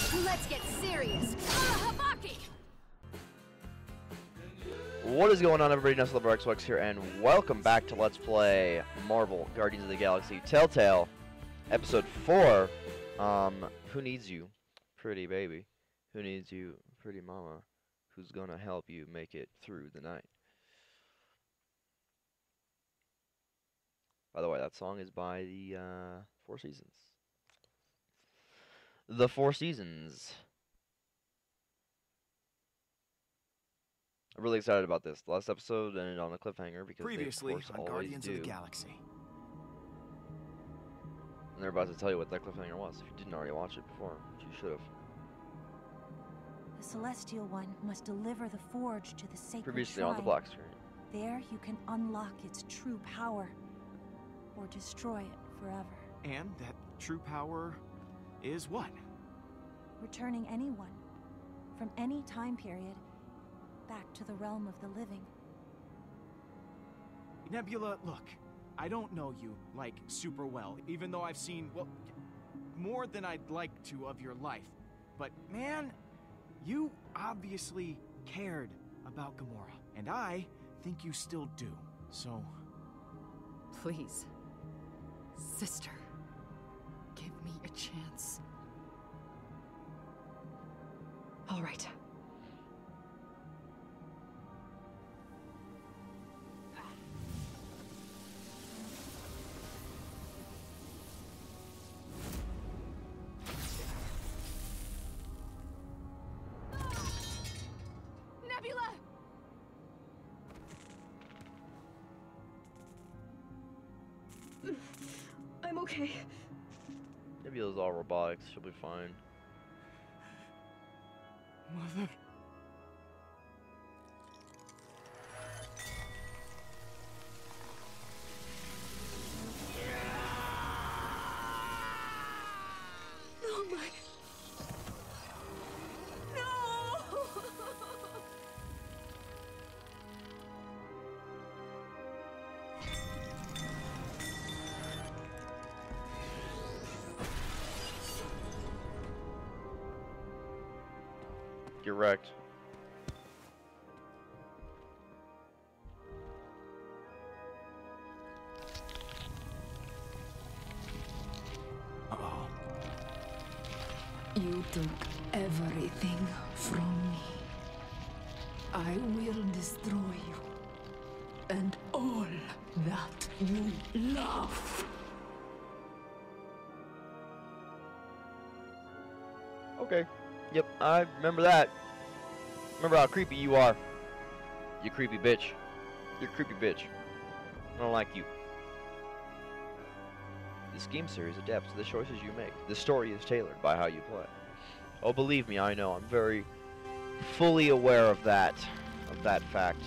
Let's get serious. Habaki! What is going on, everybody? NestleBarXWX here, and welcome back to Let's Play Marvel Guardians of the Galaxy Telltale, Episode 4. Who needs you, pretty baby? Who needs you, pretty mama? Who's gonna help you make it through the night? By the way, that song is by the Four Seasons. The Four Seasons. I'm really excited about this. The last episode ended on a cliffhanger because previously they, of course, on always Guardians do. of the Galaxy. And they're about to tell you what that cliffhanger was. If you didn't already watch it before, which you should have. The Celestial One must deliver the forge to the sacred Previously shrine. on the black screen. There you can unlock its true power, or destroy it forever. And that true power is what? Returning anyone, from any time period, back to the realm of the living. Nebula, look, I don't know you, like, super well, even though I've seen, well, more than I'd like to of your life. But, man, you obviously cared about Gamora, and I think you still do, so... Please, sister, give me a chance. All right. Nebula! I'm okay. Nebula's all robotics. She'll be fine. Mother... Oh my... No! Get wrecked. Uh-oh. You took everything from me. I will destroy you. And all that you love. Okay. Yep, I remember that. Remember how creepy you are. You creepy bitch. You're a creepy bitch. I don't like you. This game series adapts to the choices you make. The story is tailored by how you play. Oh, believe me, I know. I'm very fully aware of that fact.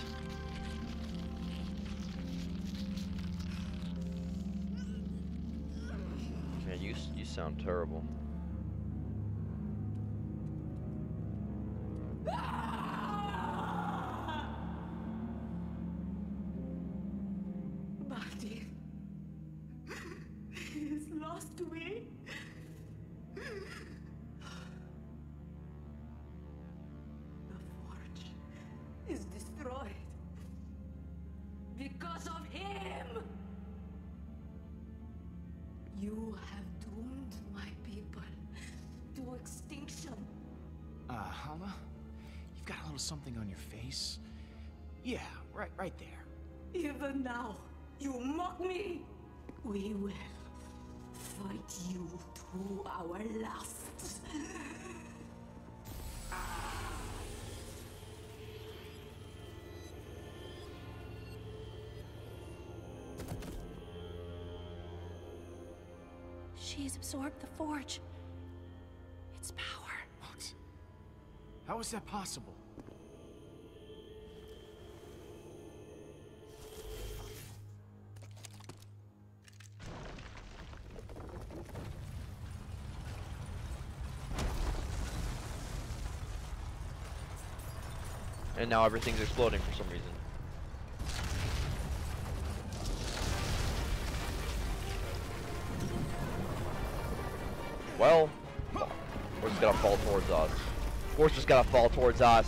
Man, you sound terrible. Barty is lost to me. The forge is destroyed because of him. You have doomed my people to extinction. Hala? You've got a little something on your face. Yeah, right there. Even now, you mock me. We will fight you to our last. She's absorbed the forge. Its power. What? How is that possible? And now everything's exploding for some reason. Well, we're just gonna gotta fall towards us. Of course, just gotta fall towards us.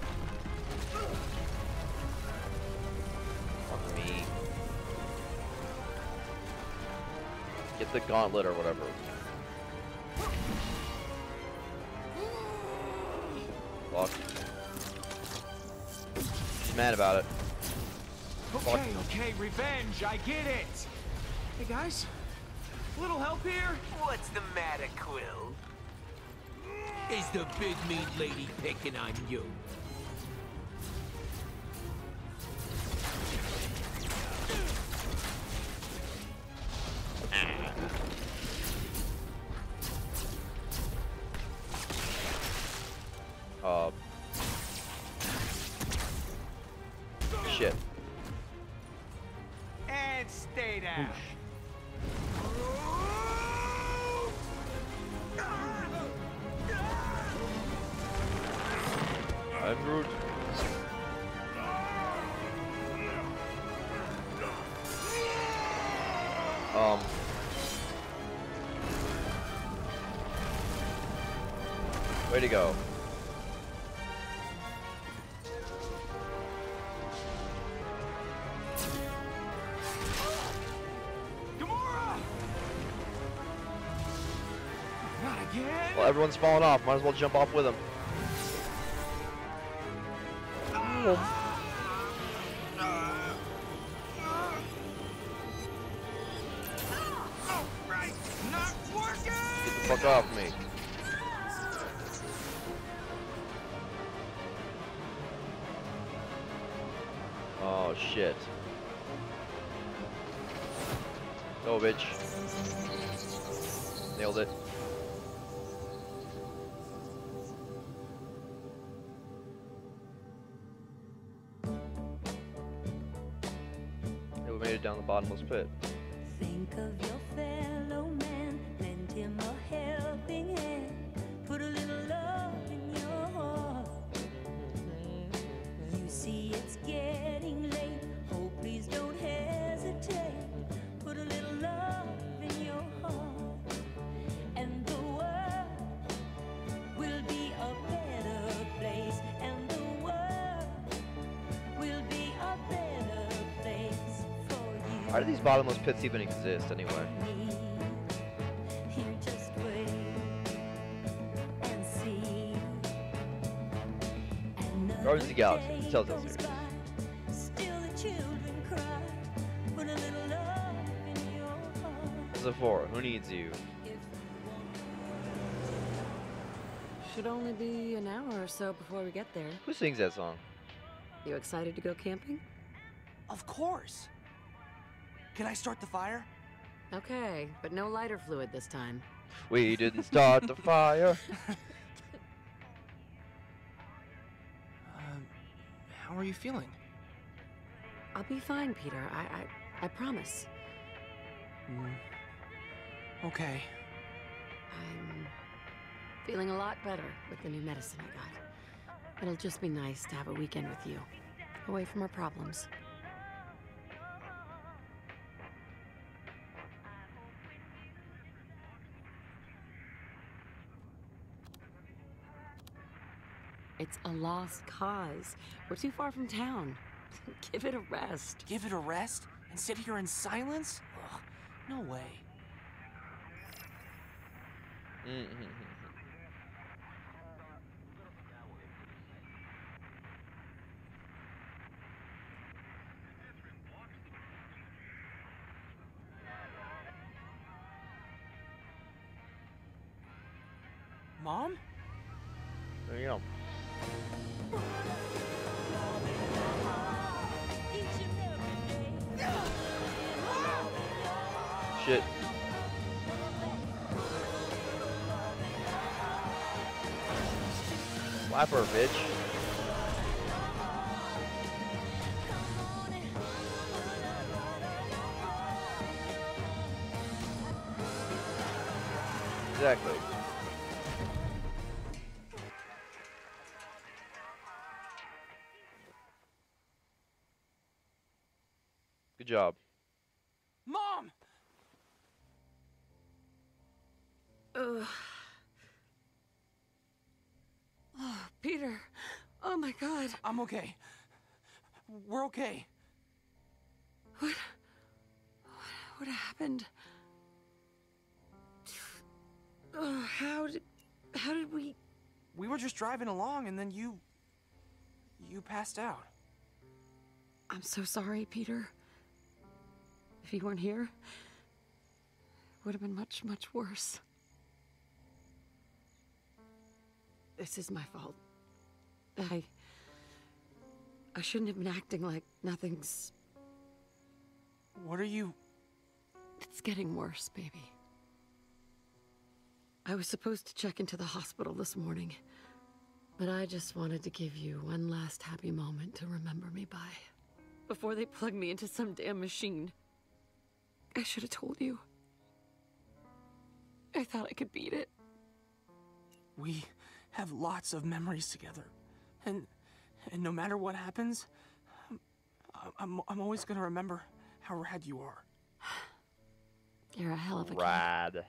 Fuck me. Get the gauntlet or whatever. Fuck. She's mad about it. Okay, okay, revenge, I get it. Hey guys, a little help here? What's the matter, Quill? Is the big meat lady picking on you? Shit. And stay down. I'm Groot. Way to go. Gamora! Not again. Well, everyone's falling off. Might as well jump off with them. Right, not working. Get the fuck off me. Oh shit. Go, bitch. Nailed it. Hey, we made it down the bottomless pit. Think of your fellow man, lend him a helping hand, put a little love in your heart. You see it's getting late, oh please don't hesitate, put a little love in your heart, and the world will be a better place, and the world will be a better place for you. Why do these bottomless pits even exist anyway? You just wait and see. Guardians of the Galaxy, it's a Telltale series. Still the children cry. Put a little love in your heart. This is a 4. Who needs you? Should only be an hour or so before we get there. Who sings that song? You excited to go camping? Of course. Can I start the fire? Okay, but no lighter fluid this time. We didn't start the fire. How are you feeling? I'll be fine, Peter. I promise. Okay. I'm feeling a lot better with the new medicine I got. It'll just be nice to have a weekend with you, away from our problems. It's a lost cause. We're too far from town. Give it a rest. Give it a rest and sit here in silence? Ugh, no way. Mom? There you go. Shit. Slap her, bitch. Exactly. Good job. Mom! Ugh. Peter. Oh my God. I'm okay. We're okay. What happened? How did we... We were just driving along and then you passed out. I'm so sorry, Peter. If you weren't here, it would have been much, much worse. This is my fault. I shouldn't have been acting like nothing's... What are you... It's getting worse, baby. I was supposed to check into the hospital this morning, but I just wanted to give you one last happy moment to remember me by. Before they plug me into some damn machine. I should have told you. I thought I could beat it. We have lots of memories together. And no matter what happens, I'm always gonna remember how rad you are. You're a hell of a kid. Rad.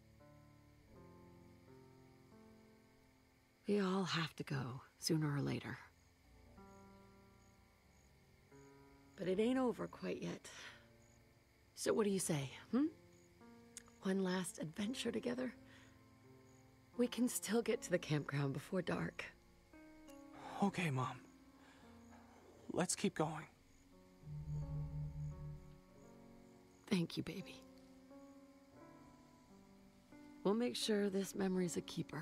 We all have to go, sooner or later. But it ain't over quite yet. So what do you say, One last adventure together? We can still get to the campground before dark. Okay, Mom. Let's keep going. Thank you, baby. We'll make sure this memory's a keeper.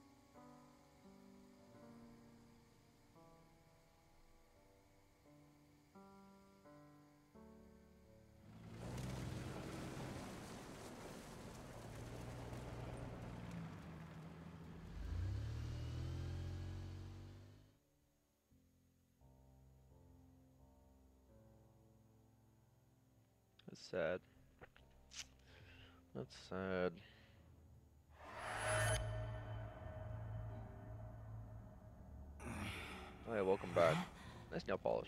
That's sad. That's sad. Oh yeah, welcome back. Nice nail polish.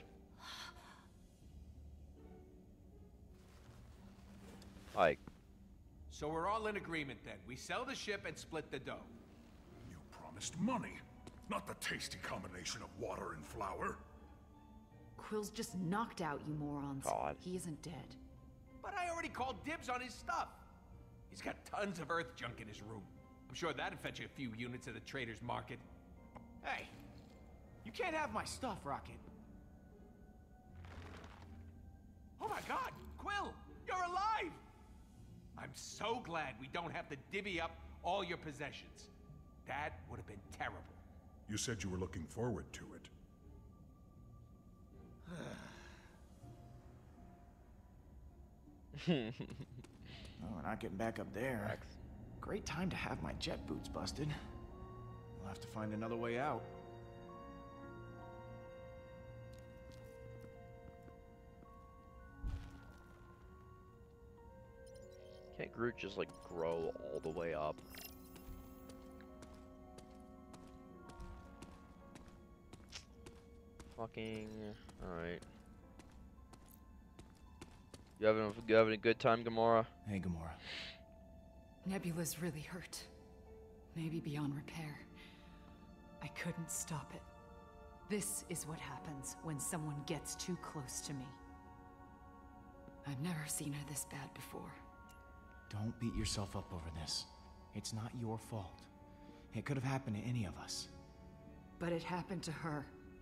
Ike. So we're all in agreement then. We sell the ship and split the dough. You promised money, not the tasty combination of water and flour. Quill's just knocked out, you morons. God. He isn't dead. But I already called dibs on his stuff. He's got tons of Earth junk in his room. I'm sure that'd fetch you a few units at the trader's market. Hey, you can't have my stuff, Rocket. Oh my God, Quill, you're alive! I'm so glad we don't have to divvy up all your possessions. That would have been terrible. You said you were looking forward to it. Oh, we're not getting back up there. Max. Great time to have my jet boots busted. We'll have to find another way out. Can't Groot just like grow all the way up? Fucking alright. You having a good time, Gamora? Hey, Gamora. Nebula's really hurt. Maybe beyond repair. I couldn't stop it. This is what happens when someone gets too close to me. I've never seen her this bad before. Don't beat yourself up over this. It's not your fault. It could have happened to any of us. But it happened to her.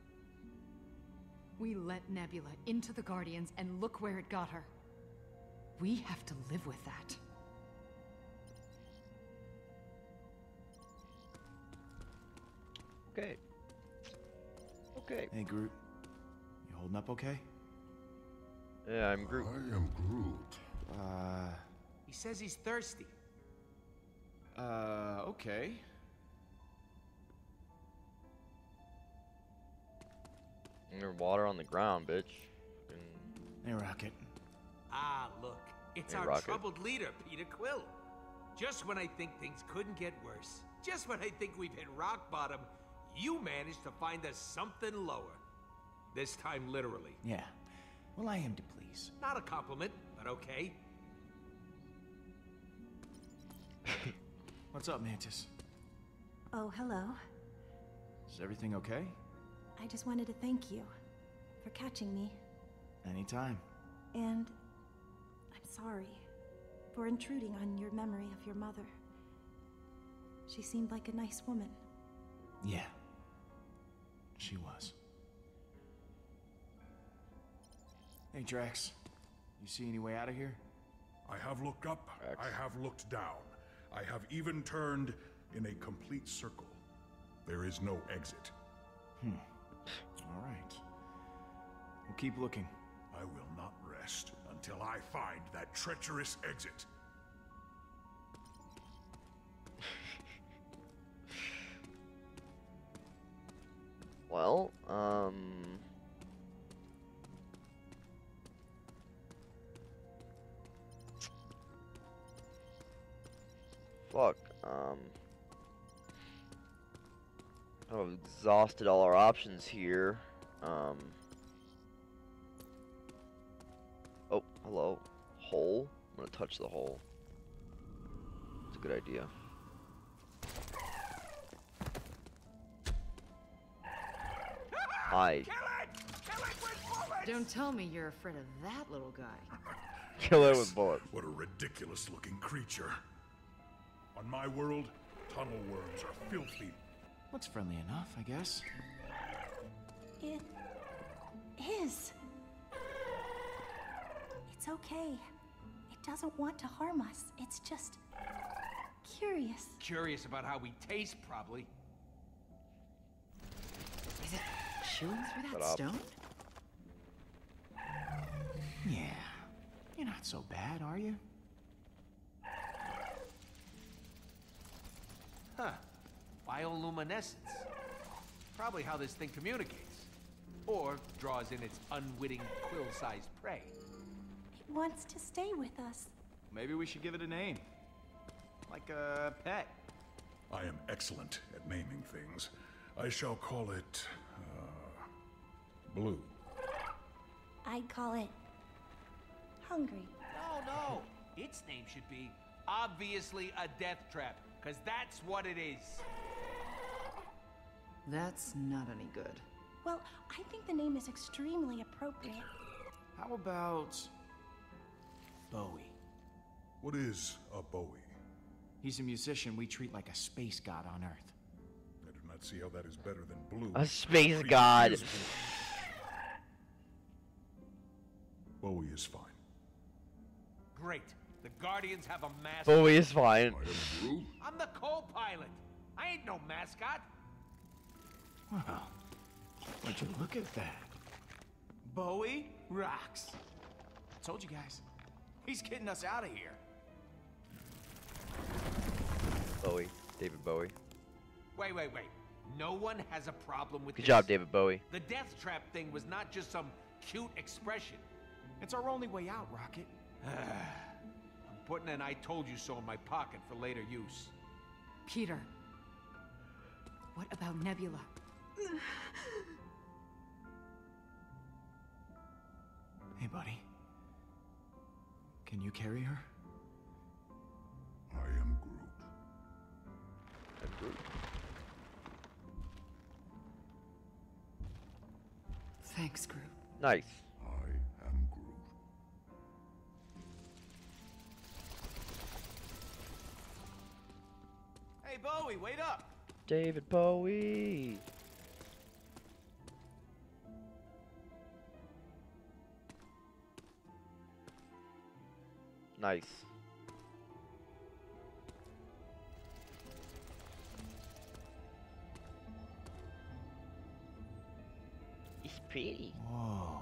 We let Nebula into the Guardians and look where it got her. We have to live with that. Okay. Okay. Hey, Groot. You holding up okay? Yeah, I'm Groot. I am Groot. He says he's thirsty. Okay. There's water on the ground, bitch. Hey, Rocket. Ah, look. It's Hey, our Rocket. troubled leader, Peter Quill. Just when I think things couldn't get worse, just when I think we've hit rock bottom, you managed to find us something lower. This time, literally. Yeah. Well, I am to please. Not a compliment, but okay. What's up, Mantis? Oh, hello. Is everything okay? I just wanted to thank you for catching me. Anytime. And I'm sorry for intruding on your memory of your mother. She seemed like a nice woman. Yeah. She was. Hey, Drax. You see any way out of here? I have looked up, I have looked down. I have even turned in a complete circle. There is no exit. All right. We'll keep looking. I will not rest until I find that treacherous exit. Well, fuck, I've exhausted all our options here. Oh, hello. Hole? I'm gonna touch the hole. It's a good idea. Hi. Don't tell me you're afraid of that little guy. Kill it with bullets. What a ridiculous looking creature. On my world, tunnel worms are filthy. Looks friendly enough, I guess. It is. It's okay. It doesn't want to harm us. It's just curious. Curious about how we taste, probably. Is it chewing through Shut that up. stone? Yeah. You're not so bad, are you? Huh. Bioluminescence. Probably how this thing communicates. Or draws in its unwitting quill-sized prey. It wants to stay with us. Maybe we should give it a name. Like a pet. I am excellent at naming things. I shall call it, Blue. I'd call it hungry. No. Its name should be obviously a death trap, because that's what it is. That's not any good. Well, I think the name is extremely appropriate. How about Bowie? What is a Bowie? He's a musician we treat like a space god on Earth. I do not see how that is better than Blue. A space Creature god. is Blue. Bowie is fine. Great. The Guardians have a mascot. Bowie is fine. I am Blue. I'm the co-pilot. I ain't no mascot. Wow. Would you look at that? Bowie rocks. Told you guys. He's getting us out of here. Bowie. David Bowie. Wait. No one has a problem with Good this. job, David Bowie. The death trap thing was not just some cute expression. It's our only way out, Rocket. I'm putting an I told you so in my pocket for later use. Peter, what about Nebula? Hey, buddy. Can you carry her? I am Groot. And Groot. Thanks, Groot. Nice. I am Groot. Hey, Bowie, wait up! David Bowie. Nice. It's pretty. Whoa.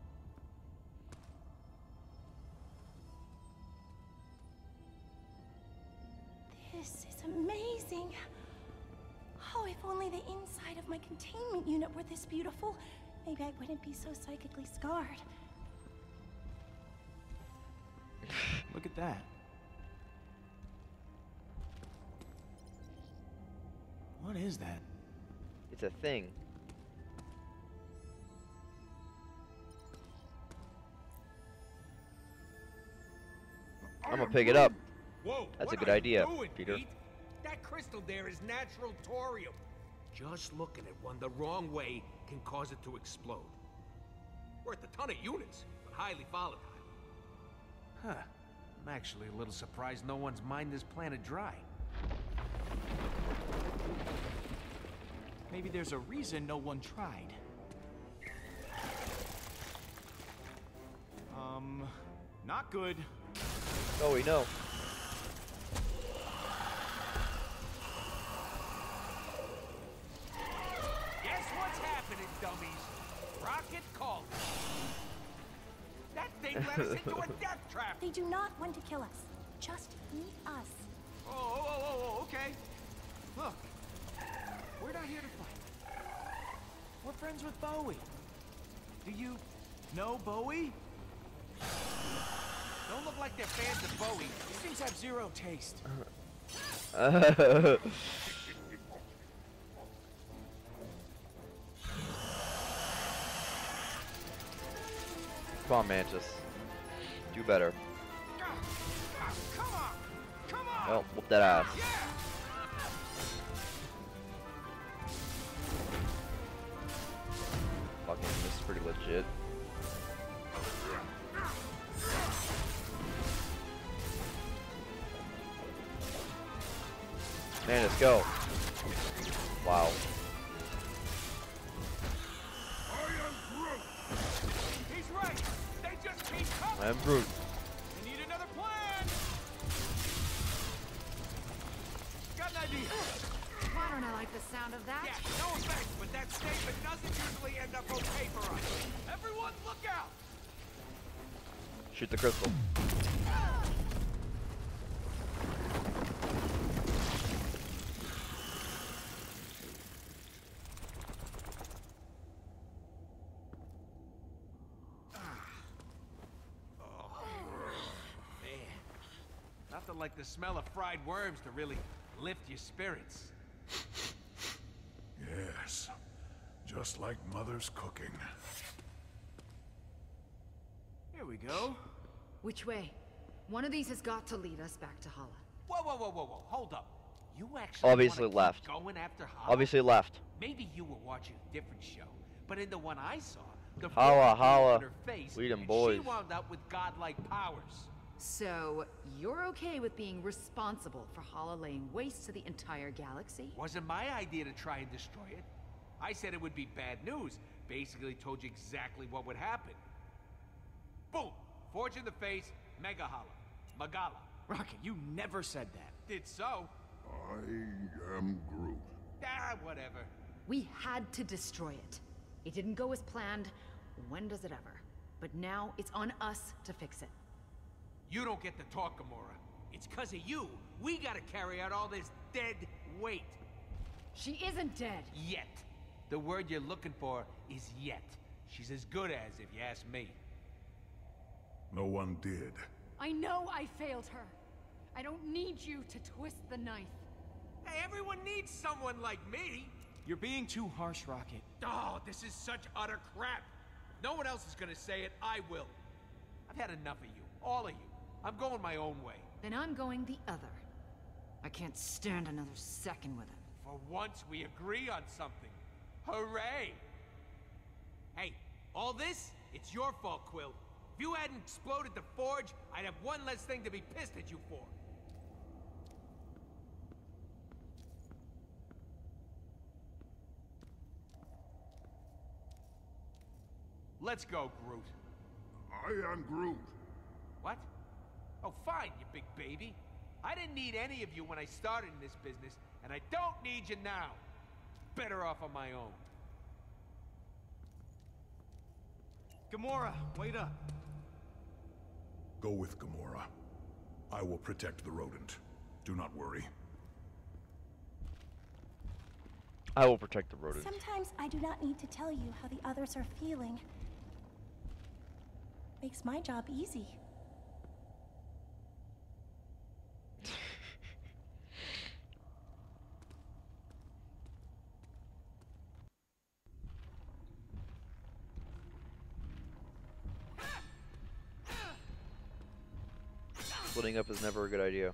This is amazing. Oh, if only the inside of my containment unit were this beautiful, maybe I wouldn't be so psychically scarred. Look at that. What is that? It's a thing. I'm gonna pick it up. Whoa, That's a what good are you idea, doing, Peter. Pete? That crystal there is natural thorium. Just looking at one the wrong way can cause it to explode. Worth a ton of units, but highly volatile. Huh. I'm actually a little surprised no one's mined this planet dry. Maybe there's a reason no one tried. Not good. Oh, we know. Guess what's happening, dummies? Rocket called. That thing let us into a death trap. They do not want to kill us. Just eat us. Oh, okay. Look, we're not here to fight. We're friends with Bowie. Do you know Bowie? Don't look like they're fans of Bowie. These things have zero taste. Come on, Mantis. Do better. Come on! Come on! Well, whoop that ass. Yeah! Fucking, this is pretty legit. Man, let's go. Wow. He's right. They just keep coming. I am Groot. We need another plan. Got an idea. Why don't I like the sound of that? Yeah, no offense, but that statement doesn't usually end up okay for us. Everyone, look out! Shoot the crystal. Nothing like the smell of fried worms to really lift your spirits. Yes, just like Mother's cooking. Here we go. Which way? One of these has got to lead us back to Hala. Whoa, hold up. You actually Obviously wanna left. keep going after Hala? Obviously left. Maybe you were watching a different show, but in the one I saw, the Hala, fork blew Hala. on her face, We them and boys. she wound up with godlike powers. So, you're okay with being responsible for Hala laying waste to the entire galaxy? Wasn't my idea to try and destroy it. I said it would be bad news. Basically told you exactly what would happen. Boom! Forge in the face, Mega Hala. Magala. Rocket, you never said that. Did so. I am Groot. Ah, whatever. We had to destroy it. It didn't go as planned. When does it ever? But now it's on us to fix it. You don't get to talk, Gamora. It's 'cause of you. We gotta carry out all this dead weight. She isn't dead. Yet. The word you're looking for is yet. She's as good as, if you ask me. No one did. I know I failed her. I don't need you to twist the knife. Hey, everyone needs someone like me. You're being too harsh, Rocket. Oh, this is such utter crap. No one else is gonna say it. I will. I've had enough of you. All of you. I'm going my own way. Then I'm going the other. I can't stand another second with him. For once, we agree on something. Hooray! Hey, all this, it's your fault, Quill. If you hadn't exploded the forge, I'd have one less thing to be pissed at you for. Let's go, Groot. I am Groot. What? Oh, fine, you big baby. I didn't need any of you when I started in this business, and I don't need you now. Better off on my own. Gamora, wait up. Go with Gamora. I will protect the rodent. Do not worry. I will protect the rodent. Sometimes I do not need to tell you how the others are feeling. Makes my job easy. Splitting up is never a good idea.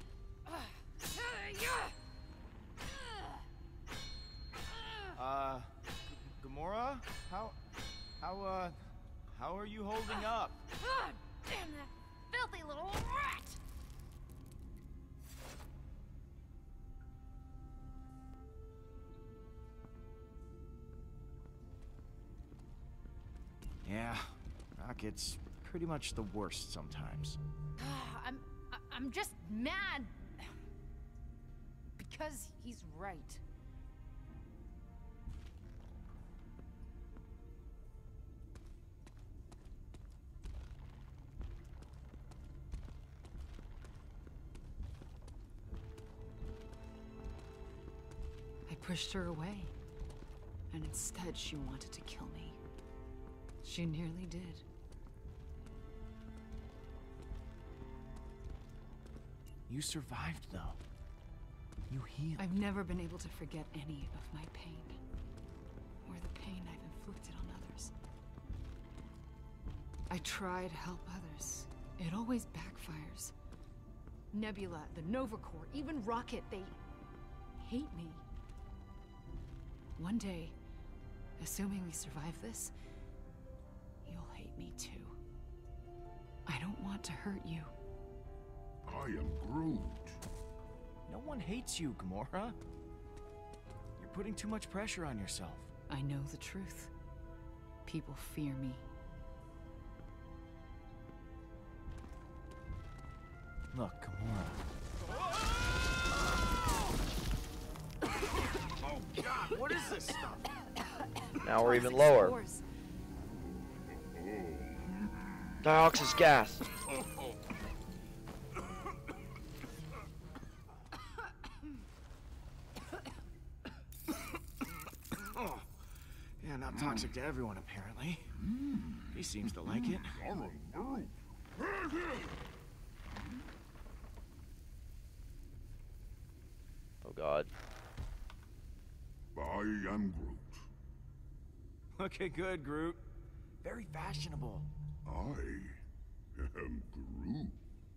it's pretty much the worst sometimes. I'm just mad because he's right. I pushed her away, and instead she wanted to kill me. She nearly did. You survived, though. You healed. I've never been able to forget any of my pain, or the pain I've inflicted on others. I try to help others. It always backfires. Nebula, the Nova Corps, even Rocket, they hate me. One day, assuming we survive this, you'll hate me too. I don't want to hurt you. I am Groot. No one hates you, Gamora. You're putting too much pressure on yourself. I know the truth. People fear me. Look, Gamora. Oh God, what is this stuff? Now we're even lower. Dioxis gas. Yeah, not toxic to everyone, apparently. He seems to like it. Oh God. I am Groot. Okay, good, Groot. Very fashionable. I am Groot.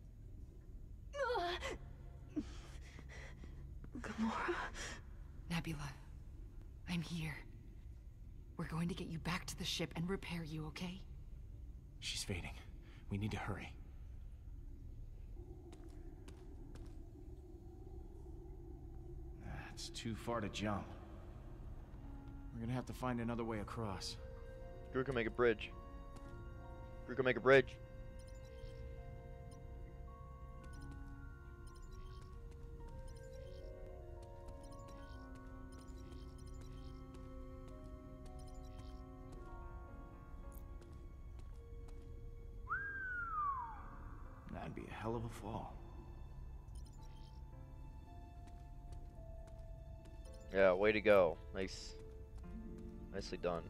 Gamora. Nebula, I'm here. We're going to get you back to the ship and repair you, okay? She's fading. We need to hurry. It's too far to jump. We're gonna have to find another way across. Groot can make a bridge. Groot can make a bridge. That'd be a hell of a fall. Yeah, way to go. Nice. Nicely done.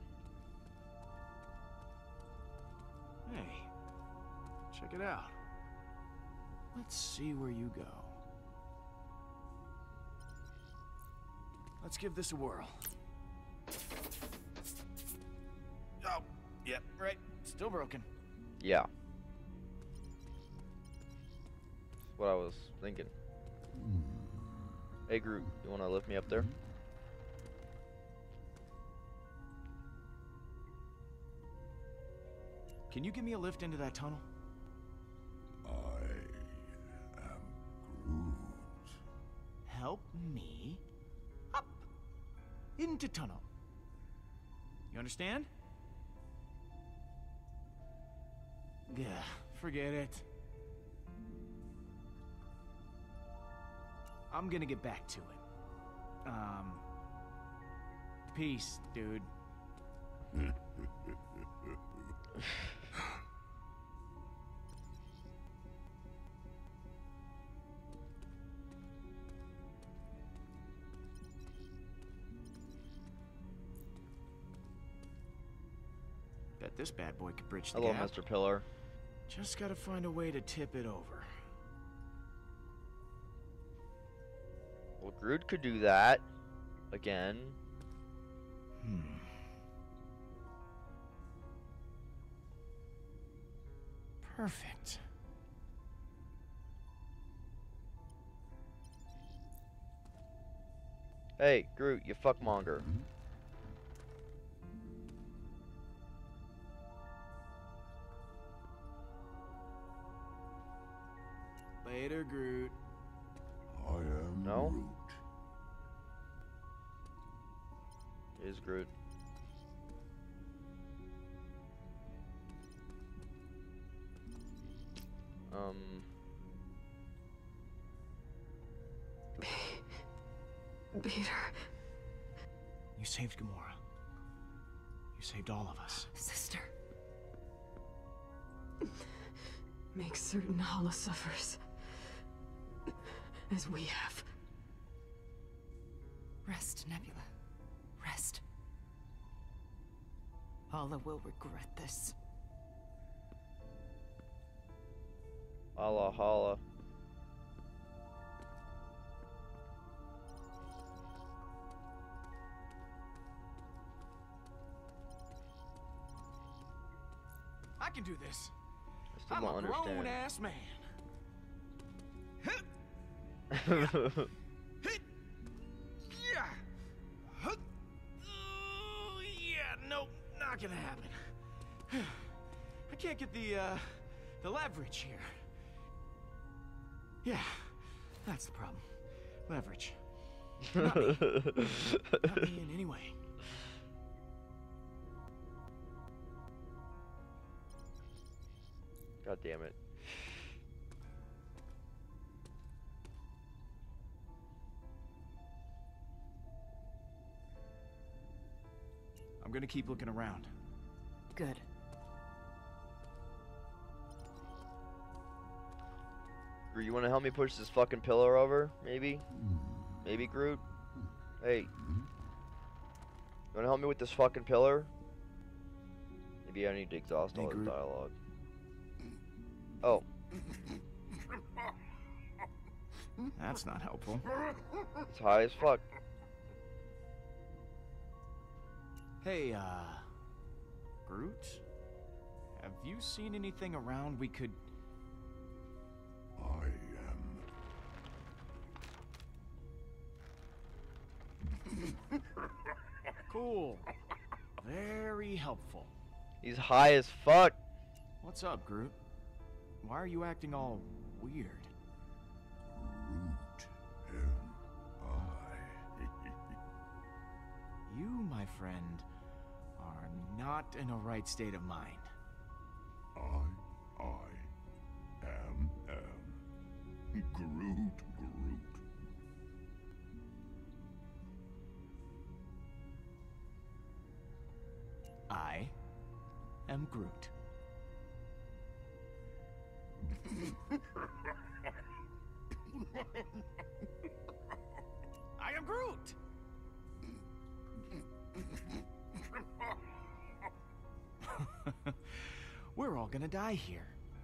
Hey, check it out. Let's see where you go. Let's give this a whirl. Oh, yep, right. Still broken. Yeah. That's what I was thinking. Hey Groot, you wanna lift me up there? Can you give me a lift into that tunnel? I am Groot. Help me up into tunnel. You understand? Yeah, forget it. I'm gonna get back to it. Peace, dude. Bet this bad boy could bridge the Hello, gap. Mr. Pillar. Just gotta find a way to tip it over. Well, Groot could do that. Again. Perfect. Hey, Groot, you fuckmonger. Later, Groot. I am No? Groot. Is Groot. Peter. You saved Gamora. You saved all of us. Sister. Make certain Hala suffers. As we have. Rest, Nebula. Rest. Hala will regret this. Hala hala. I can do this. I still I'm don't a understand. grown-ass man. Yeah, no, not gonna happen. I can't get the leverage here. Yeah, that's the problem. Leverage. Not me. Not me in any way. God damn it. I'm gonna keep looking around. Good. Groot, you wanna help me push this fucking pillar over? Maybe? Maybe, Groot? Hey. You wanna help me with this fucking pillar? Maybe I need to exhaust Hey, all his Groot. dialogue. Oh. That's not helpful. It's high as fuck. Hey, Groot? Have you seen anything around we could... I am. Cool. Very helpful. He's high as fuck. What's up, Groot? Why are you acting all weird? Groot am I. You, my friend, are not in a right state of mind. I am Groot. I am Groot. I am Groot! We're all gonna die here.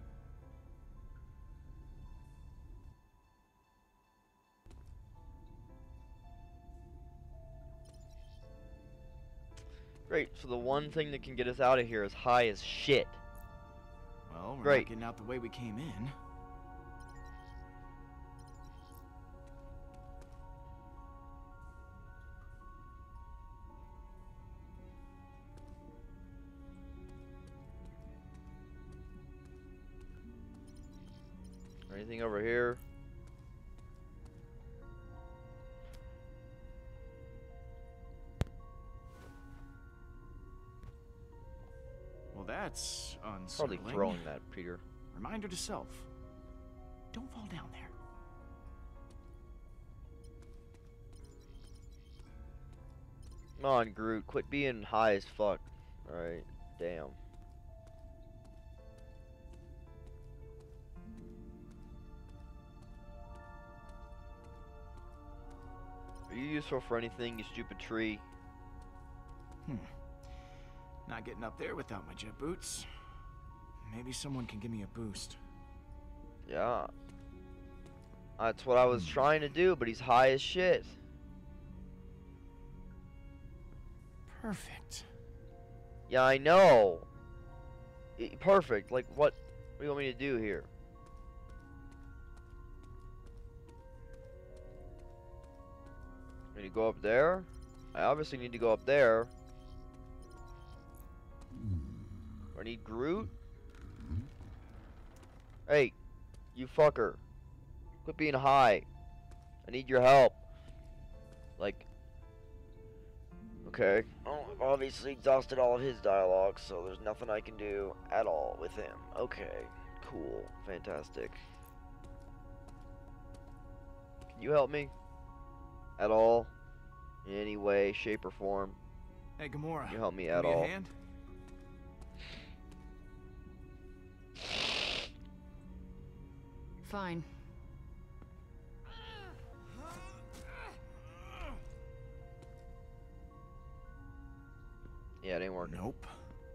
Great, so the one thing that can get us out of here is high as shit. Well, we're Great. not getting out the way we came in. Anything over here? Well, that's Probably unsettling. throwing that, Peter. Reminder to self. Don't fall down there. Come on, Groot. Quit being high as fuck. Alright. Damn. Are you useful for anything, you stupid tree? Not getting up there without my jet boots. Maybe someone can give me a boost. Yeah. That's what I was trying to do, but he's high as shit. Perfect. Yeah, I know. Perfect. Like, what do you want me to do here? I need to go up there? I obviously need to go up there. I need Groot? Hey, you fucker. Quit being high. I need your help. Like, okay. Oh, I've obviously exhausted all of his dialogue, so there's nothing I can do at all with him. Okay, Cool. Fantastic. Can you help me? At all? In any way, shape, or form? Hey, Gamora. Can you help me Give at me all? a hand? Fine. Yeah, it ain't working. Nope.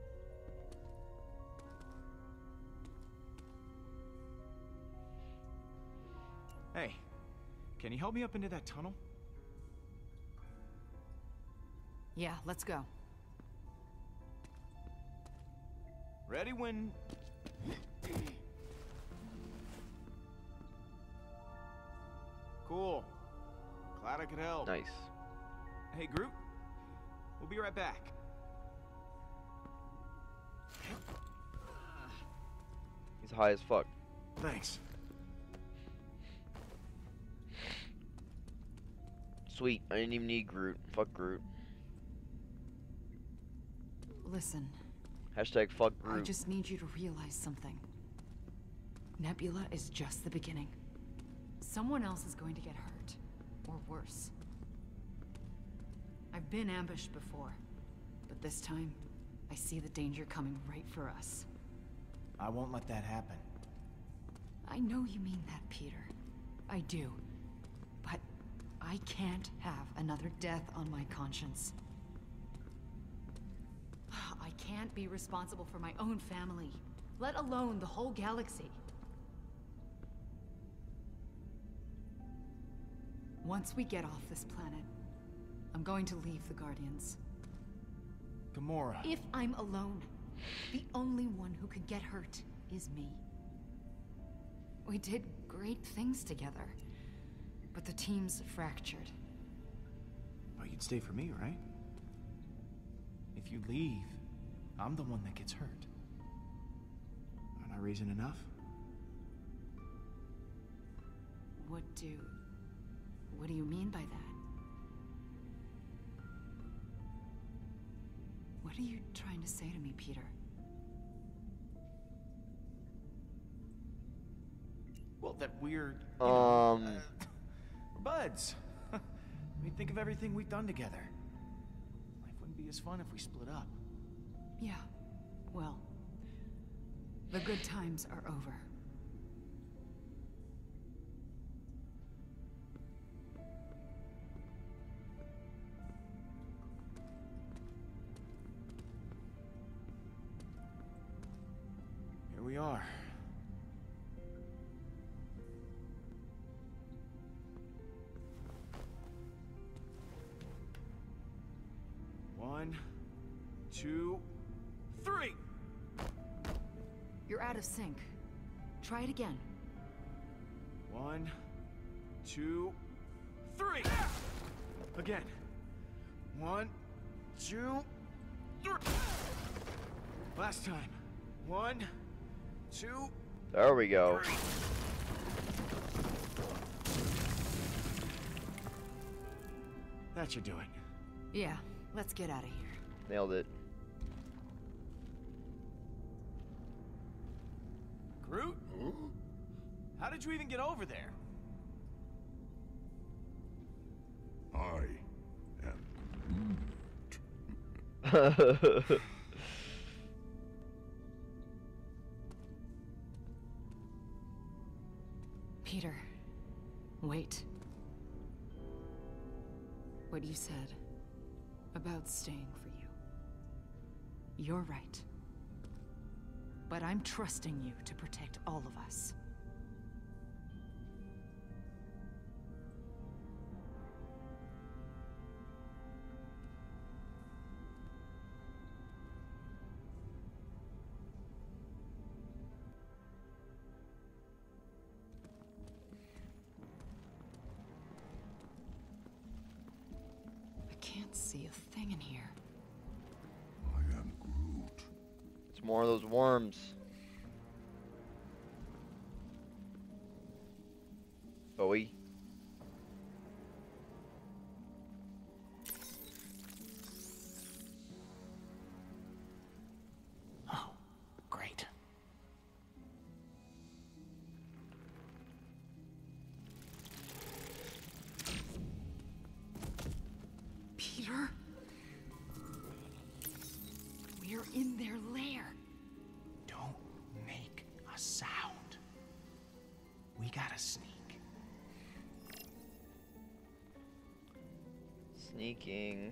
Hey, can you help me up into that tunnel? Yeah, let's go. Ready when... Cool. Glad I could help. Nice. Hey, Groot. We'll be right back. He's high as fuck. Thanks. Sweet. I didn't even need Groot. Fuck Groot. Listen, Hashtag fuck I Groot. just need you to realize something. Nebula is just the beginning. Someone else is going to get hurt, or worse. I've been ambushed before, but this time, I see the danger coming right for us. I won't let that happen. I know you mean that, Peter. I do. But I can't have another death on my conscience. I can't be responsible for my own family, let alone the whole galaxy. Once we get off this planet, I'm going to leave the Guardians. Gamora. If I'm alone, the only one who could get hurt is me. We did great things together, but the team's fractured. But you'd stay for me, right? If you leave, I'm the one that gets hurt. Aren't I reason enough? What do you mean by that? What are you trying to say to me, Peter? Well, that we're, we're buds. I mean, think of everything we've done together. Life wouldn't be as fun if we split up. Yeah, well, the good times are over. Here we are. One, two, three! You're out of sync. Try it again. One, two, three! Again. One, two, three! Last time. One, two, There we go. three. That should do it. Yeah, let's get out of here. Nailed it. Groot? How did you even get over there? I am Peter, wait. What you said about staying for you. You're right. But I'm trusting you to protect all of us. I can't see a thing in here. I am Groot. It's more of those worms. Bowie. Oh, great. in their lair. Don't make a sound. We gotta sneak. Sneaking.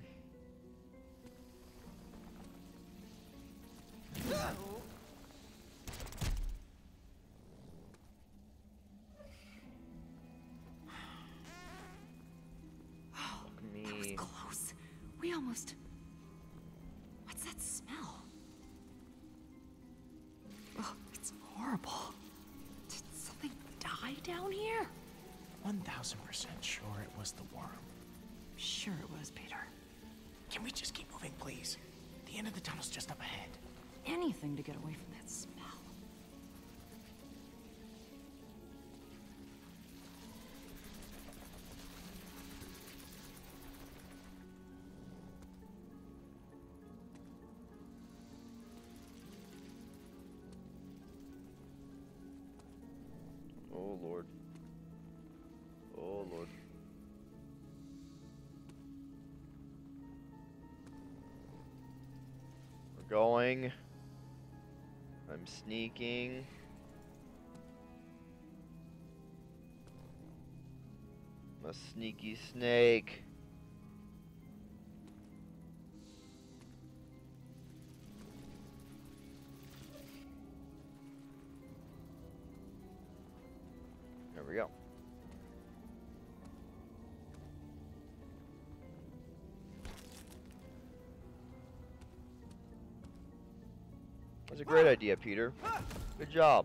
That was close. We almost... What's that smell? Oh, it's horrible. Did something die down here? 1000% sure it was the worm. Sure it was, Peter. Can we just keep moving, please? The end of the tunnel's just up ahead. Anything to get away from that smell. Oh, Lord. Oh, Lord. We're going. I'm sneaking. I'm a sneaky snake. There we go. That's a great idea, Peter. Good job.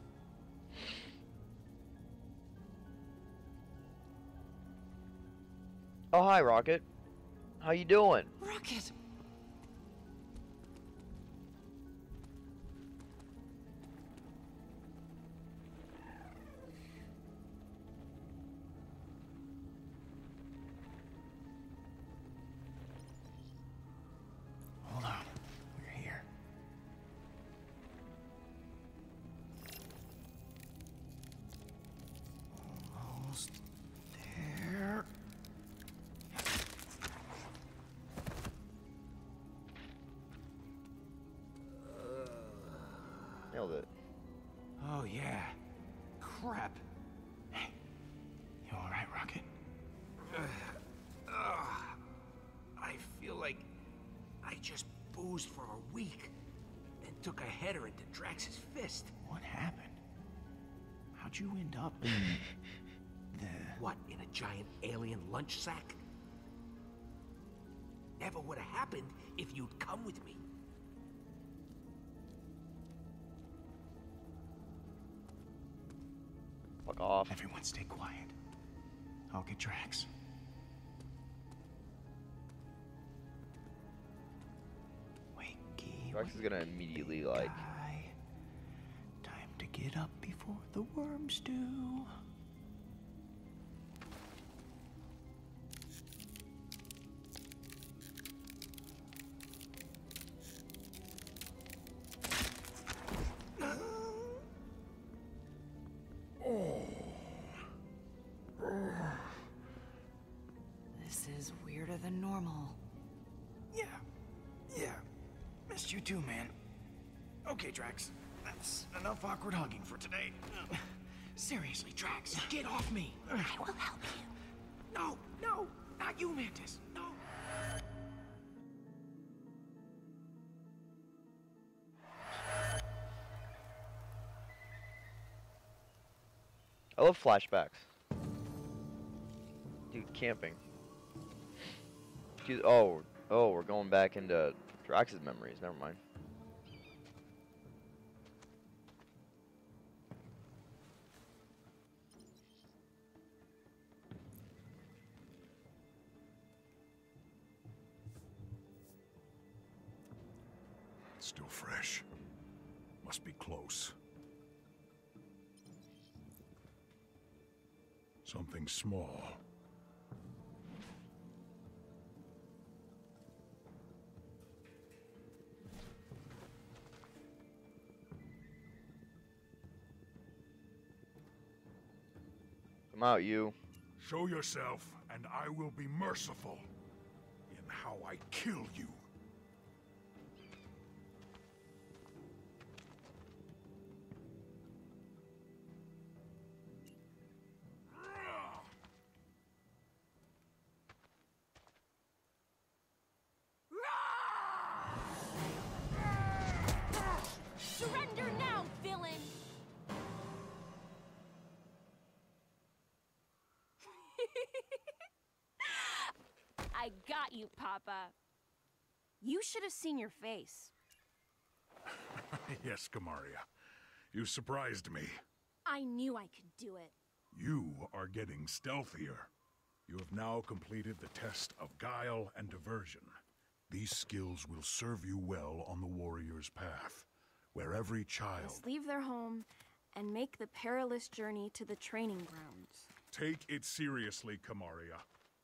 Oh, hi, Rocket. How you doing? Rocket! Hold on. We're here. Almost there. Nailed it. Oh, yeah. Crap. Hey, you alright, Rocket? I feel like I just boozed for a week and took a header into Drax's fist. What happened? How'd you end up in the... What, in a giant alien lunch sack? Never would have happened if you'd come with me. Fuck off. Everyone stay quiet. I'll get Drax. Wakey, Drax is gonna immediately, like... guy. Time to get up before the worms do. This is weirder than normal. Yeah. Missed you too, man. Okay, Drax. That's enough awkward hugging for today. Seriously, Drax, get off me. I will help you. No, not you, Mantis. No. I love flashbacks. Dude, camping. Dude, oh, we're going back into Drax's memories. Never mind. Still fresh. Must be close. Something small. Come out, you. Show yourself, and I will be merciful in how I kill you. I got you, Papa. You should have seen your face. Yes, Kamaria. You surprised me. I knew I could do it. You are getting stealthier. You have now completed the test of guile and diversion. These skills will serve you well on the warrior's path, where every child... Must leave their home and make the perilous journey to the training grounds. Take it seriously, Kamaria.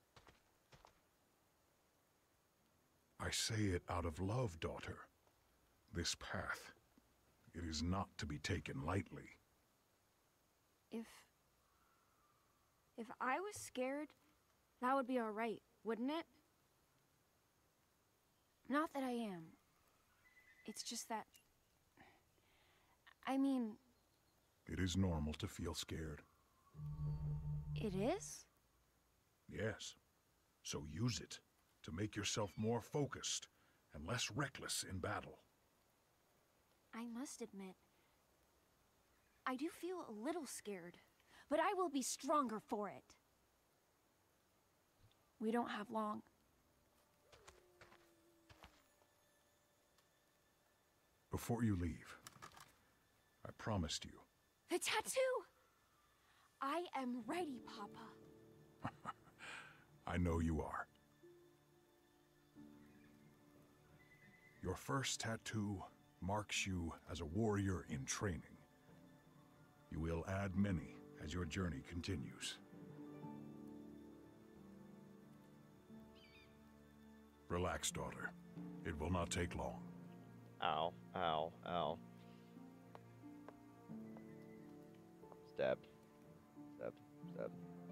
I say it out of love, daughter. This path, it is not to be taken lightly. If I was scared, that would be all right, wouldn't it? Not that I am. It's just that... I mean... It is normal to feel scared. It is? Yes. So use it to make yourself more focused and less reckless in battle. I must admit, I do feel a little scared, but I will be stronger for it. We don't have long. Before you leave, I promised you. The tattoo! I am ready, Papa. I know you are. Your first tattoo marks you as a warrior in training. You will add many as your journey continues. Relax, daughter. It will not take long. Ow, ow, ow. Stab. Stab, stab.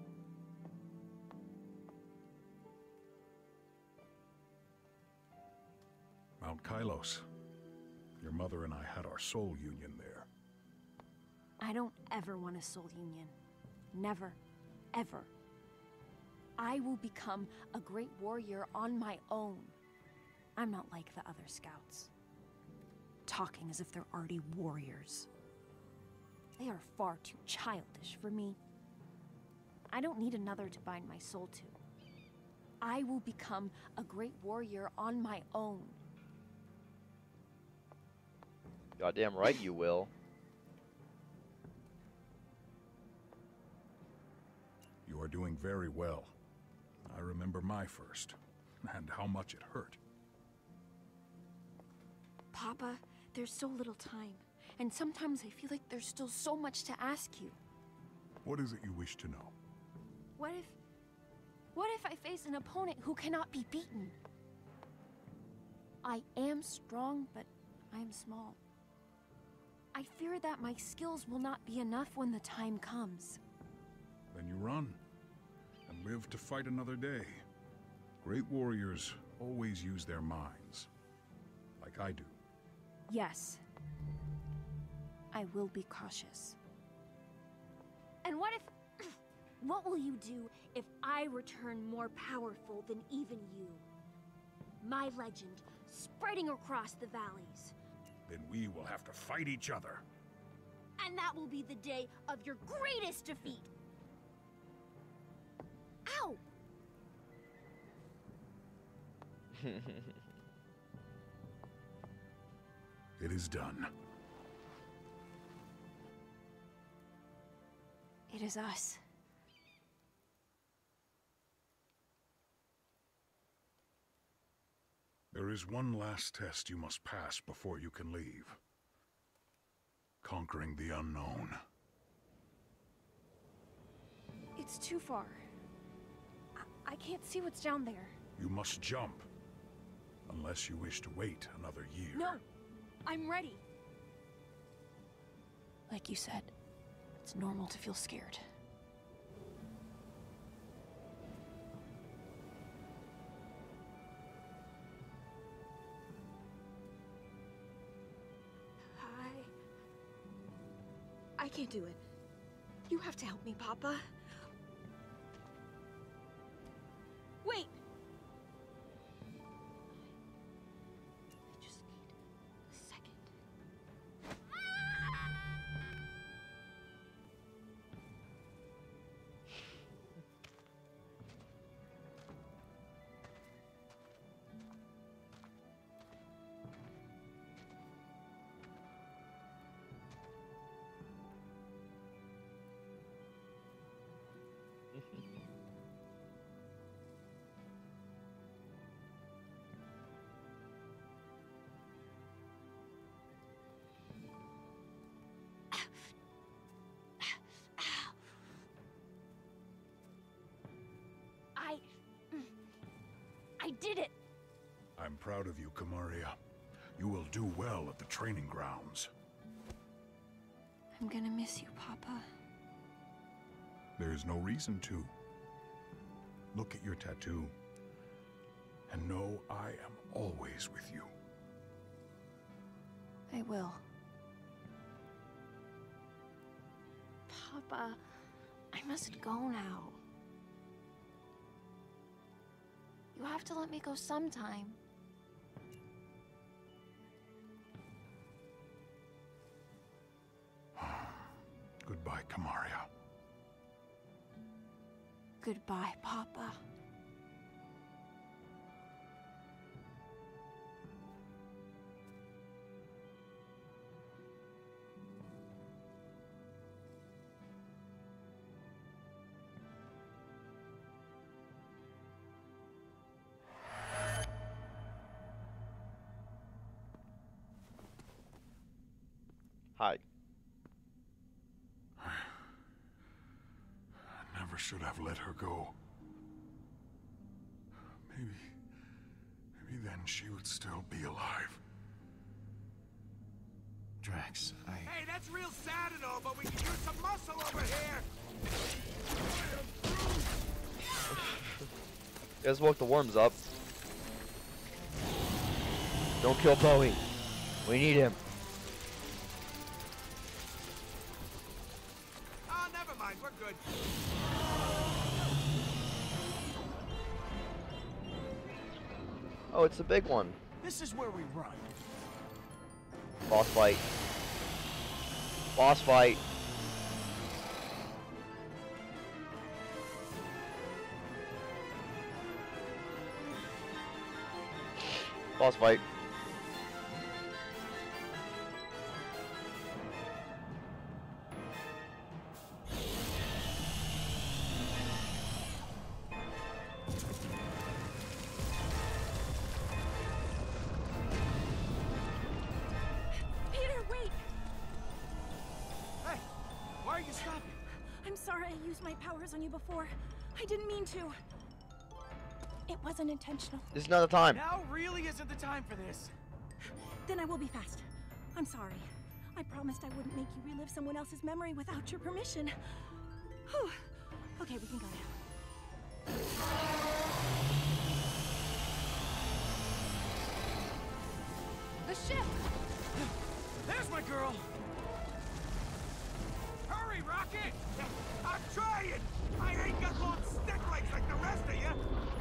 Mount Kylos. Your mother and I had our soul union there. I don't ever want a soul union. Never. Ever. I will become a great warrior on my own. I'm not like the other scouts. Talking as if they're already warriors. They are far too childish for me. I don't need another to bind my soul to. I will become a great warrior on my own. Goddamn right you will. You are doing very well. I remember my first, and how much it hurt. Papa, there's so little time, and sometimes I feel like there's still so much to ask you. What is it you wish to know? What if I face an opponent who cannot be beaten? I am strong, but I am small. I fear that my skills will not be enough when the time comes. Then you run, and live to fight another day. Great warriors always use their minds, like I do. Yes. I will be cautious. And what if... what will you do if I return more powerful than even you? My legend spreading across the valleys. Then we will have to fight each other. And that will be the day of your greatest defeat. Ow! It is done. It is us. There is one last test you must pass before you can leave. Conquering the unknown. It's too far. I can't see what's down there. You must jump. Unless you wish to wait another year. No! I'm ready. Like you said, it's normal to feel scared. I can't do it. You have to help me, Papa. Wait! I just need a second. did it! I'm proud of you, Kamaria. You will do well at the training grounds. I'm gonna miss you, Papa. There's no reason to. Look at your tattoo, and know I am always with you. I will. Papa, I must go now. You have to let me go sometime. Goodbye, Kamaria. Goodbye, Papa. Hi. I never should have let her go. Maybe then she would still be alive. Drax, Hey, that's real sad and all, but we can use some muscle over here! You guys woke the worms up. Don't kill Bowie. We need him. Oh, never mind, we're good. Oh, it's the big one. This is where we run. Boss fight. Boss fight. Boss fight. Peter, wait! Hey, why are you stopping? I'm sorry I used my powers on you before. I didn't mean to. It wasn't intentional. This is not the time. Now really isn't the time for this. Then I will be fast. I'm sorry. I promised I wouldn't make you relive someone else's memory without your permission. Whew. Okay, we can go now. The ship! There's my girl! Hurry, Rocket! I'm trying! I ain't got long stick legs like the rest of you!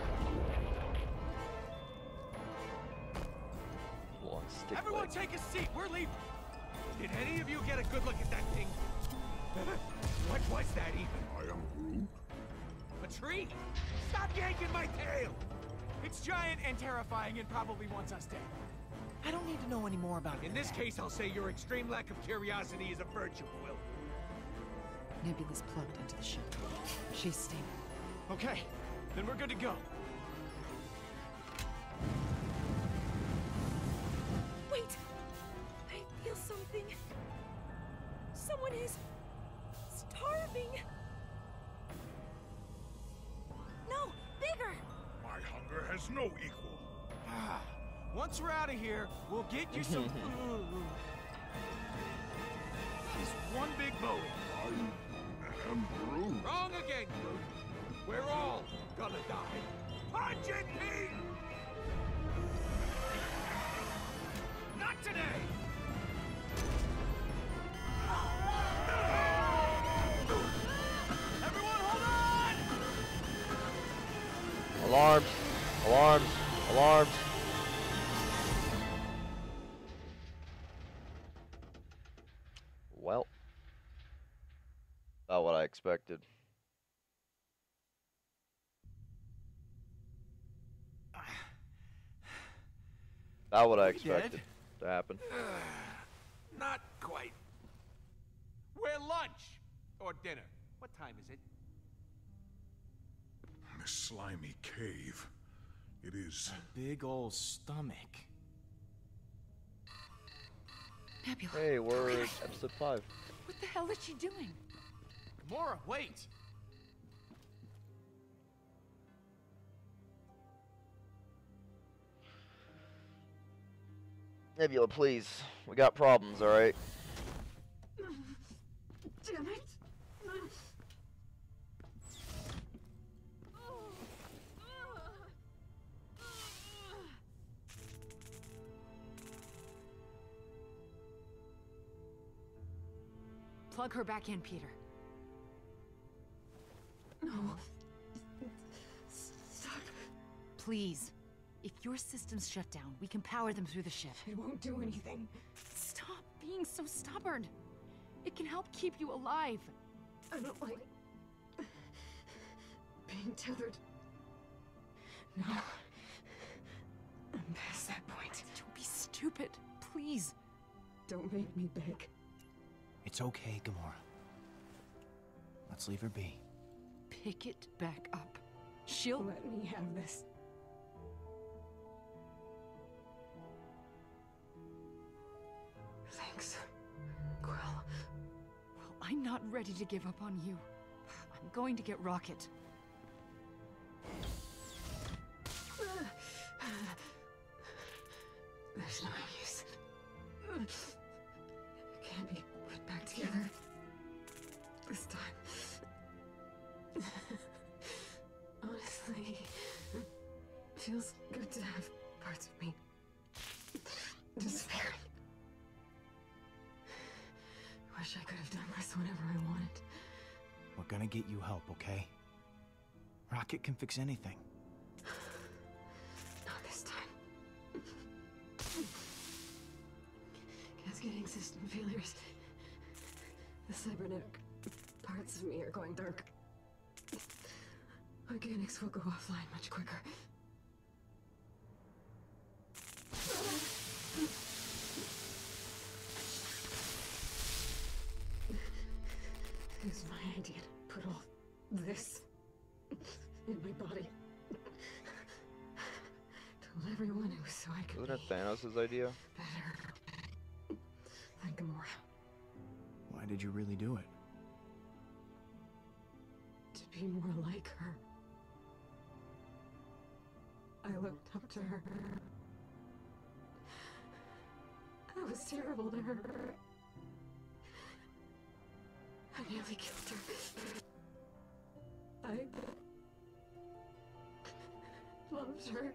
Long stick Everyone leg. take a seat, we're leaving! Did any of you get a good look at that thing? What was that even? I am Groot. A tree? Stop yanking my tail! It's giant and terrifying and probably wants us dead. I don't need to know any more about it. In this case, I'll say your extreme lack of curiosity is a virtue, Will. Nebula's plugged into the ship. She's stable. Okay, then we're good to go. Wait! I feel something. Someone is starving. No, bigger! My hunger has no equal. Once we're out of here, we'll get you some food. He's one big boat. I am Groot. Wrong again, Groot. We're all gonna die. Punch it, Pete! Not today! Everyone hold on! Alarms. Alarms. Alarms. Well. About what I expected. About what I expected to happen. Not quite. We're lunch! Or dinner. What time is it? This slimy cave. It is. Big ol' stomach. Nebula. Hey, we're at episode 5. What the hell is she doing? Gamora, wait! Nebula, please. We got problems, alright? Damn it! Plug her back in, Peter. No. Stop. Please. If your system's shut down, we can power them through the ship. It won't do anything. Stop being so stubborn. It can help keep you alive. I don't like being tethered. No. I'm past that point. Don't be stupid. Please. Don't make me beg. It's okay, Gamora. Let's leave her be. Pick it back up. She'll... Let me have this. Thanks, Quill. Well, I'm not ready to give up on you. I'm going to get Rocket. There's no use. It can't be put back together. This time. Honestly, it feels good to have parts of me despairing. Wish I could have done this whenever I wanted. We're gonna get you help, okay? Rocket can fix anything. Not this time. Cascading system failures. The cybernetic parts of me are going dark. Organics will go offline much quicker. It was my idea to put all this in my body. Told everyone it was so I could Wasn't it be Thanos' idea? better than Gamora. Why did you really do it? To be more like her. I looked up to her. I was terrible to her. I nearly killed her. I loved her.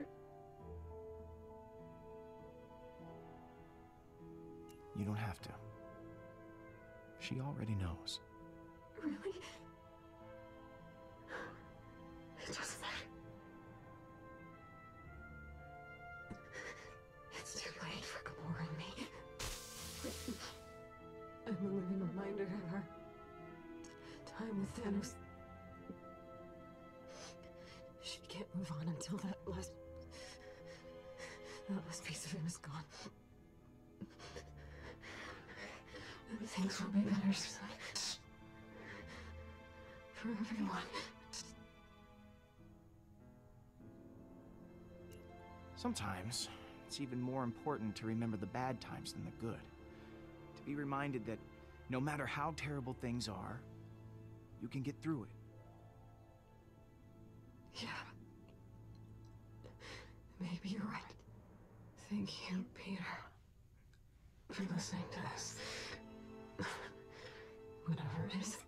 You don't have to. She already knows. Really? It doesn't matter. It's too late for Gamora and me. I'm a living reminder of her time with Thanos. She can't move on until that last piece of him is gone. And things will be better soon. For everyone. Sometimes, it's even more important to remember the bad times than the good. To be reminded that no matter how terrible things are, you can get through it. Yeah. Maybe you're right. Thank you, Peter, for listening to this. Whatever it is.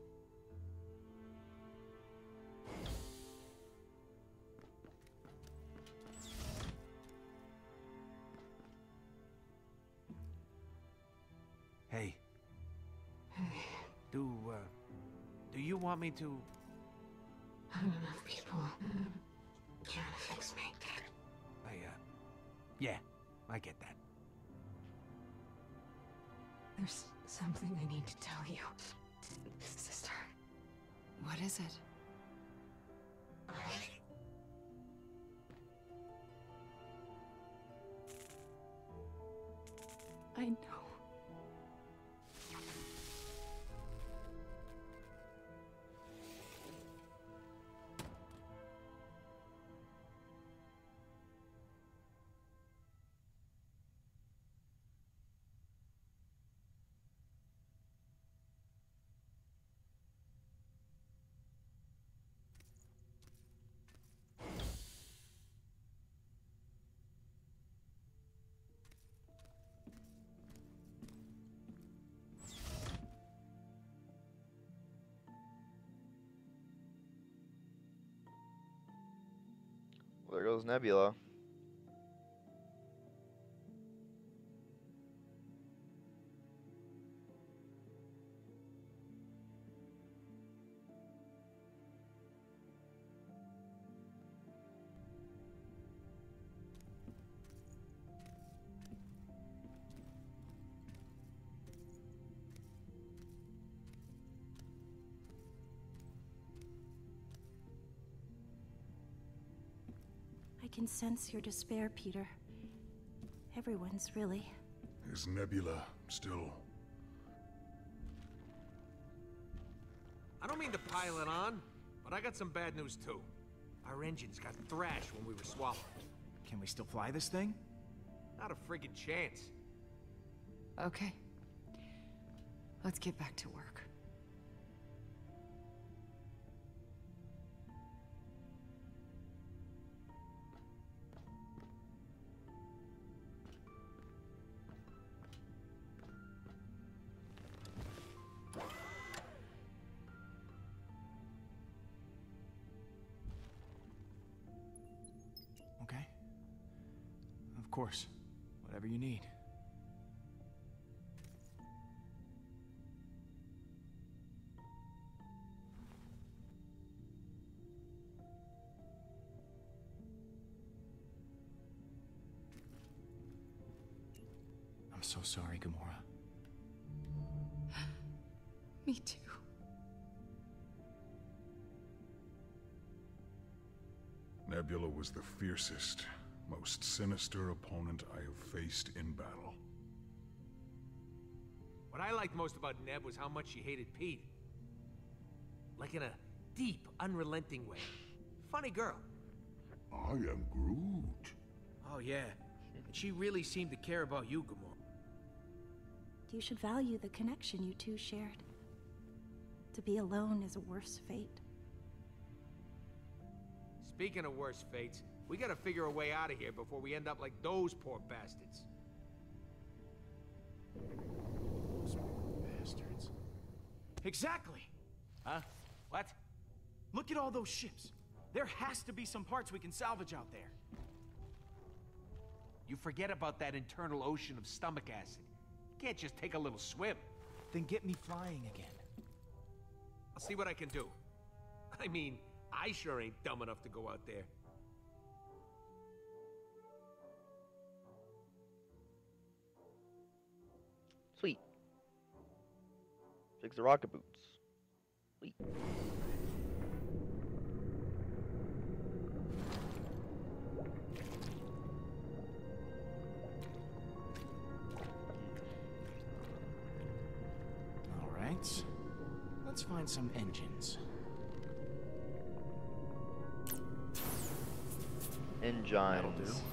Hey, Hey, do you want me to... I don't enough people trying to fix me. Yeah, I get that. There's something I need to tell you, sister. What is it? I know. goes Nebula. I can sense your despair, Peter. Everyone's really. Is Nebula still... I don't mean to pile it on, but I got some bad news too. Our engines got thrashed when we were swallowed. Can we still fly this thing? Not a friggin' chance. Okay. Let's get back to work. Okay. Of course. Whatever you need. I'm so sorry, Gamora. Me too. Nebula was the fiercest, most sinister opponent I have faced in battle. What I liked most about Neb was how much she hated Pete. Like in a deep, unrelenting way. Funny girl. I am Groot. Oh yeah, and she really seemed to care about you, Gamora. You should value the connection you two shared. To be alone is a worse fate. Speaking of worse fates, we gotta figure a way out of here before we end up like those poor bastards. Those bastards. Exactly! Huh? What? Look at all those ships. There has to be some parts we can salvage out there. You forget about that internal ocean of stomach acid. You can't just take a little swim. Then get me flying again. I'll see what I can do. I mean, I sure ain't dumb enough to go out there. Sweet. Fix the rocket boots. Sweet. All right. Let's find some engines. That'll do. Engines.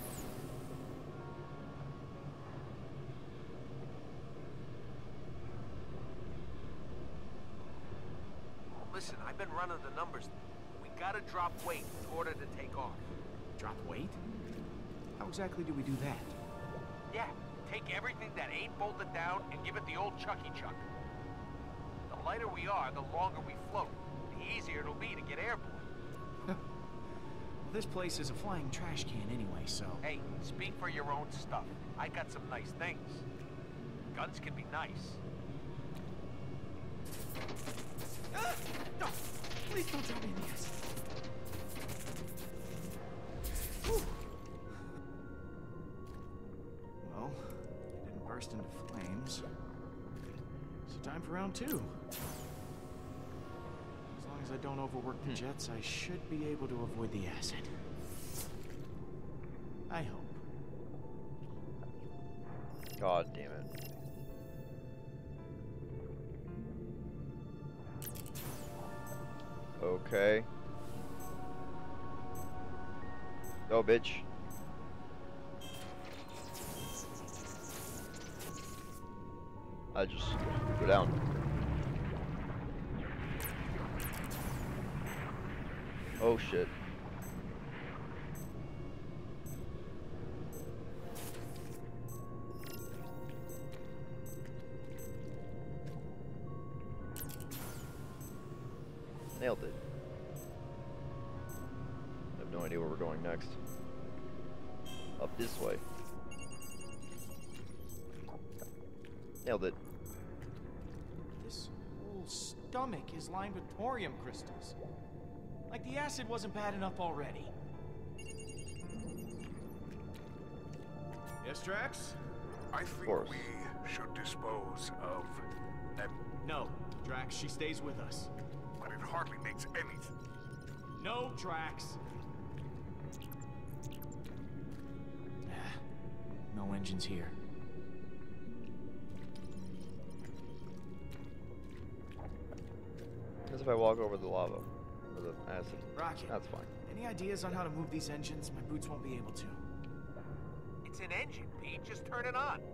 Listen, I've been running the numbers. We gotta drop weight in order to take off. Drop weight? How exactly do we do that? Yeah, take everything that ain't bolted down and give it the old Chucky Chuck. The lighter we are, the longer we float. The easier it'll be to get airborne. This place is a flying trash can anyway, so... Hey, speak for your own stuff. I got some nice things. Guns can be nice. Ah! No! Please don't drop me in the acid. Whew. Well, it didn't burst into flames. So time for round 2. As long as I don't overwork the jets, I should be able to avoid the acid. I hope. God damn it. Okay. Go, bitch. I just go down. Oh shit. Nailed it. I have no idea where we're going next. Up this way. Nailed it. This whole stomach is lined with thorium crystals. Like the acid wasn't bad enough already. Yes, Drax? I think we should dispose of them. No, Drax, she stays with us. But it hardly makes any... No, Drax. No engines here. As if I walk over the lava. Or the acid. Rocket. That's fine. Any ideas on how to move these engines? My boots won't be able to. It's an engine, Pete. Just turn it on.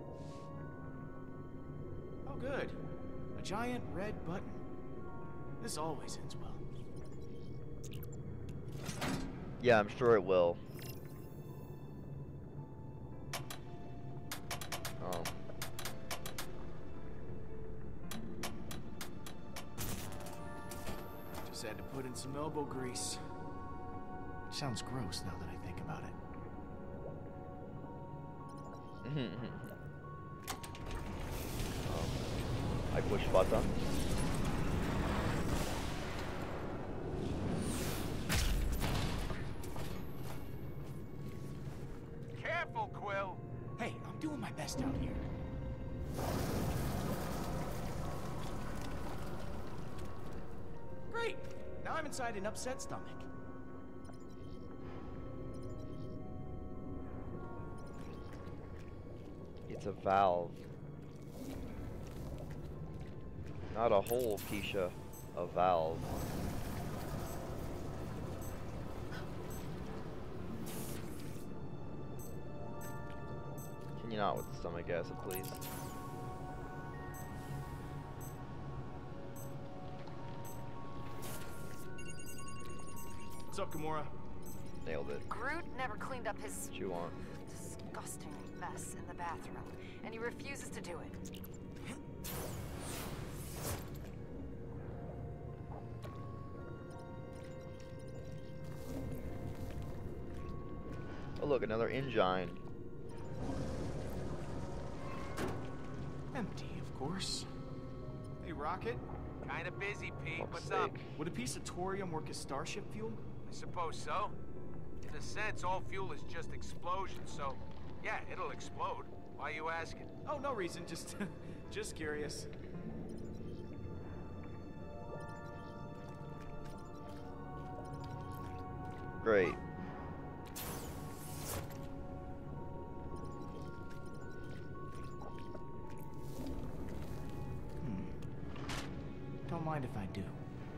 Oh, good. A giant red button. This always ends well. Yeah, I'm sure it will. Just had to put in some elbow grease. Which sounds gross now that I think about it. I push button. Careful, Quill. Hey, I'm doing my best out here. Great! Now I'm inside an upset stomach. It's a valve. Not a hole, Keisha. A valve. Can you not with the stomach acid, please? What's up, Gamora? Nailed it. Groot never cleaned up his What you want? disgusting mess in the bathroom, and he refuses to do it. Oh look, another engine. Empty, of course. Hey, Rocket. Kinda busy, Pete. Fuck's What's up? sake. Would a piece of thorium work as starship fuel? I suppose so. In a sense, all fuel is just explosion, so yeah, it'll explode. Why are you asking? Oh, no reason. Just, just curious. Great. Don't mind if I do.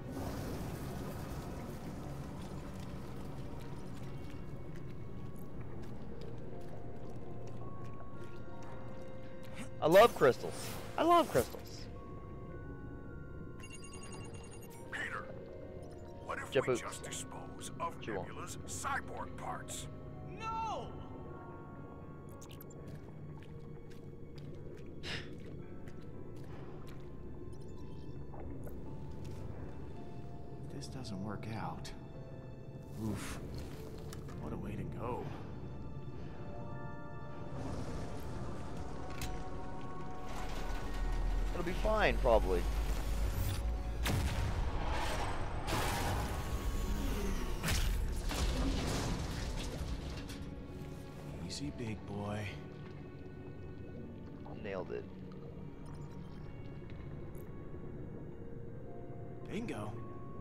I love crystals. I love crystals. Peter, what if Jump we out. just dispose of What you want? Nebula's cyborg parts? No! If this doesn't work out, oof, what a way to go. It'll be fine, probably. Easy, big boy. Nailed it. Bingo.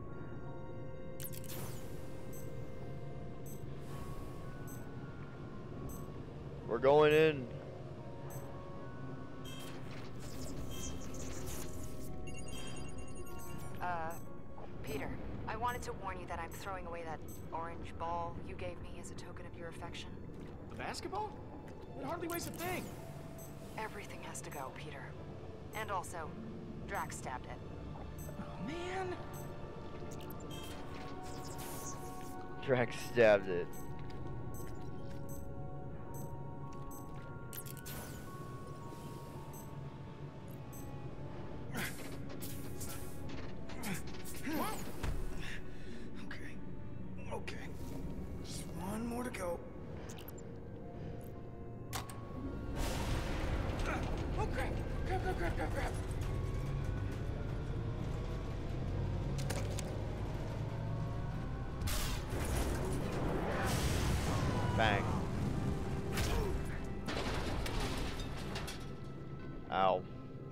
We're going in. Peter, I wanted to warn you that I'm throwing away that orange ball you gave me as a token of your affection. The basketball? It hardly weighs a thing. Everything has to go, Peter. And also, Drax stabbed it. Oh, man. Drax stabbed it. Okay. Okay. Just one more to go. Ow.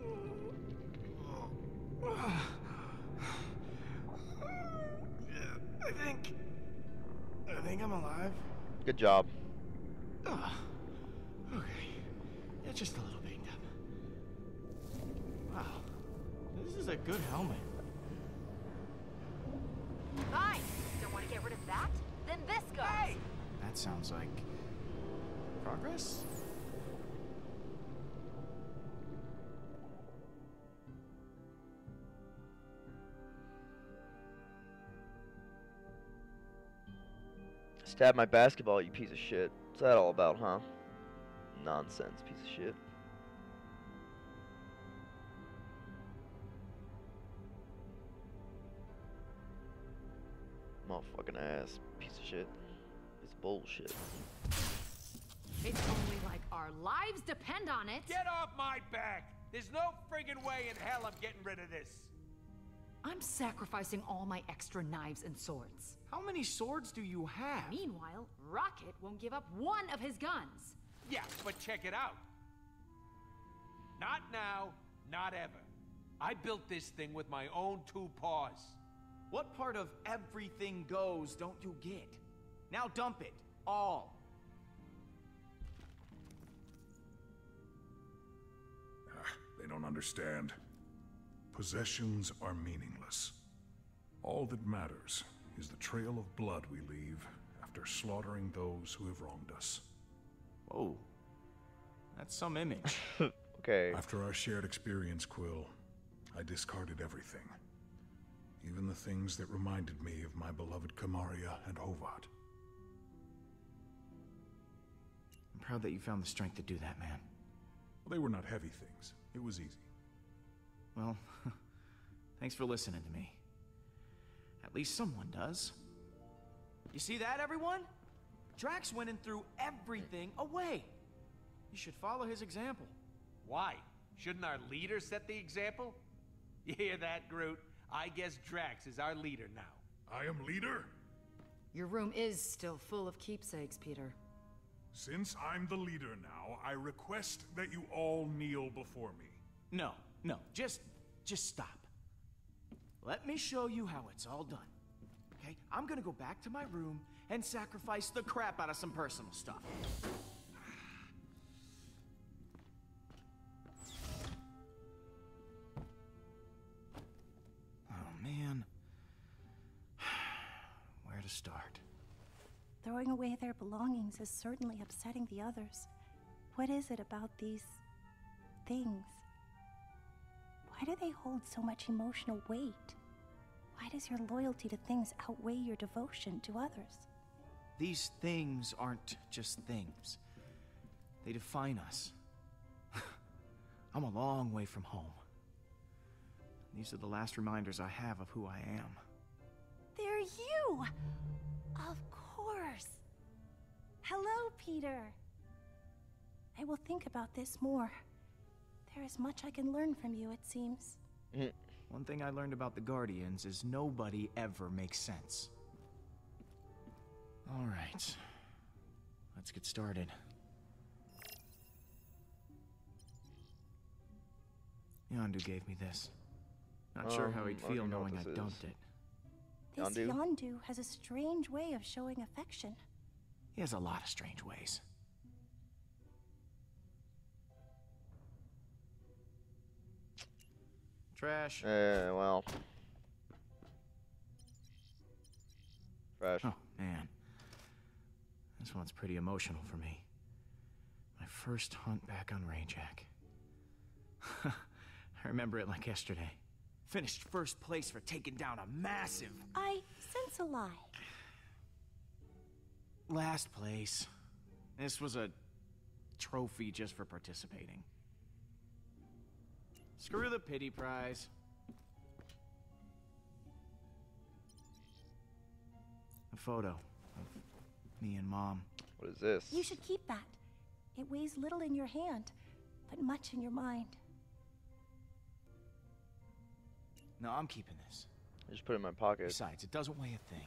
I think I'm alive. Good job. Oh, okay. Yeah, just a little banged up. Wow. This is a good helmet. Hi! Don't want to get rid of that? Then this goes! Hey! That sounds like... progress? Stab my basketball, you piece of shit. What's that all about, huh? Nonsense, piece of shit. Motherfucking ass, piece of shit. It's bullshit. It's only like our lives depend on it. Get off my back! There's no friggin' way in hell I'm getting rid of this. I'm sacrificing all my extra knives and swords. How many swords do you have? Meanwhile, Rocket won't give up one of his guns. Yeah, but check it out. Not now, not ever. I built this thing with my own 2 paws. What part of everything goes don't you get? Now dump it. All. They don't understand. Possessions are meaningless. All that matters is the trail of blood we leave after slaughtering those who have wronged us. Whoa. That's some image. Okay. After our shared experience, Quill, I discarded everything. Even the things that reminded me of my beloved Kamaria and Hovat. I'm proud that you found the strength to do that, man. Well, they were not heavy things. It was easy. Well, thanks for listening to me. At least someone does. You see that, everyone? Drax went and threw everything away. You should follow his example. Why? Shouldn't our leader set the example? You hear that, Groot? I guess Drax is our leader now. I am leader? Your room is still full of keepsakes, Peter. Since I'm the leader now, I request that you all kneel before me. No, just stop. Let me show you how it's all done. Okay? I'm gonna go back to my room and sacrifice the crap out of some personal stuff. Oh, man. Where to start? Throwing away their belongings is certainly upsetting the others. What is it about these things? Why do they hold so much emotional weight? Why does your loyalty to things outweigh your devotion to others? These things aren't just things. They define us. I'm a long way from home. These are the last reminders I have of who I am. They're you! Of course. Hello, Peter. I will think about this more. There is much I can learn from you, it seems. One thing I learned about the Guardians is nobody ever makes sense. All right. Let's get started. Yondu gave me this. Not sure how he'd feel knowing I dumped it. This Yondu has a strange way of showing affection. He has a lot of strange ways. Trash. Well. Trash. Oh, man. This one's pretty emotional for me. My first hunt back on Rayjack. I remember it like yesterday. Finished first place for taking down a massive... I sense a lie. Last place. This was a trophy just for participating. Screw the pity prize. A photo of me and Mom. What is this? You should keep that. It weighs little in your hand, but much in your mind. No, I'm keeping this. I just put it in my pocket. Besides, it doesn't weigh a thing.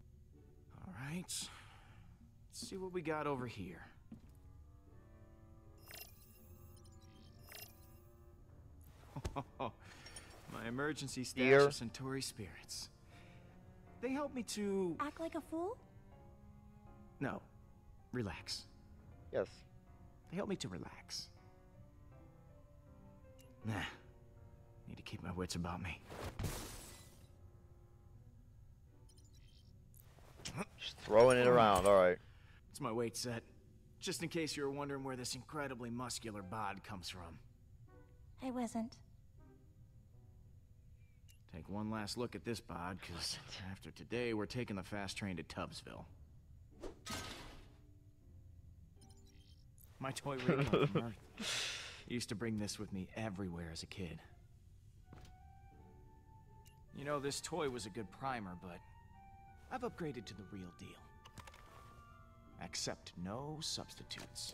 All right. Let's see what we got over here. My emergency stash Here. of Centauri spirits. They help me to... Act like a fool? No. Relax. Yes. They help me to relax. Nah. Need to keep my wits about me. Just throwing it around, alright. It's my weight set. Just in case you were wondering where this incredibly muscular bod comes from. I wasn't. Take one last look at this bod, because after today, we're taking the fast train to Tubbsville. My toy radio from Earth. I used to bring this with me everywhere as a kid. You know, this toy was a good primer, but I've upgraded to the real deal. Accept no substitutes.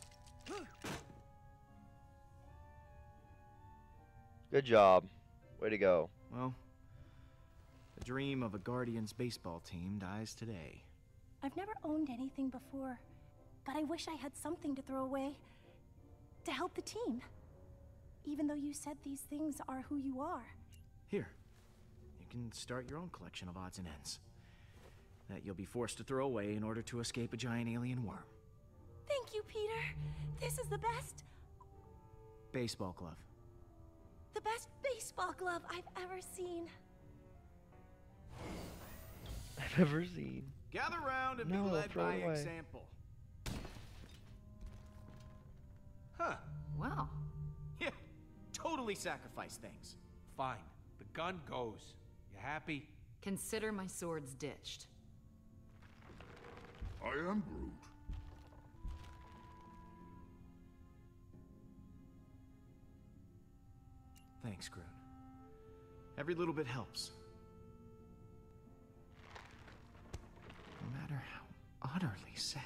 Good job. Way to go. Well, the dream of a Guardians baseball team dies today. I've never owned anything before, but I wish I had something to throw away to help the team. Even though you said these things are who you are. Here, you can start your own collection of odds and ends that you'll be forced to throw away in order to escape a giant alien worm. Thank you, Peter. This is the best Baseball glove. baseball glove I've ever seen. I've ever seen. Gather round and No, be led throw by it away. example. Huh. Wow. Yeah, totally sacrifice things. Fine. The gun goes. You happy? Consider my swords ditched. I am Groot. Thanks, Groot. Every little bit helps. No matter how utterly sad.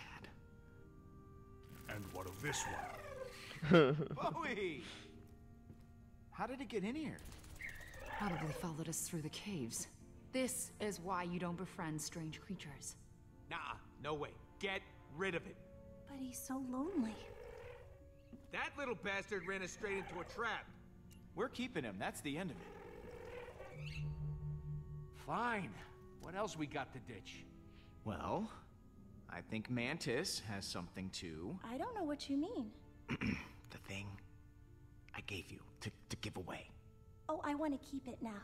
And what of this one? Bowie! How did it get in here? Probably followed us through the caves. This is why you don't befriend strange creatures. Nah, no way. Get rid of it. But he's so lonely. That little bastard ran us straight into a trap. We're keeping him. That's the end of it. Fine. What else we got to ditch? Well, I think Mantis has something to... I don't know what you mean. the thing I gave you to give away. Oh, I want to keep it now.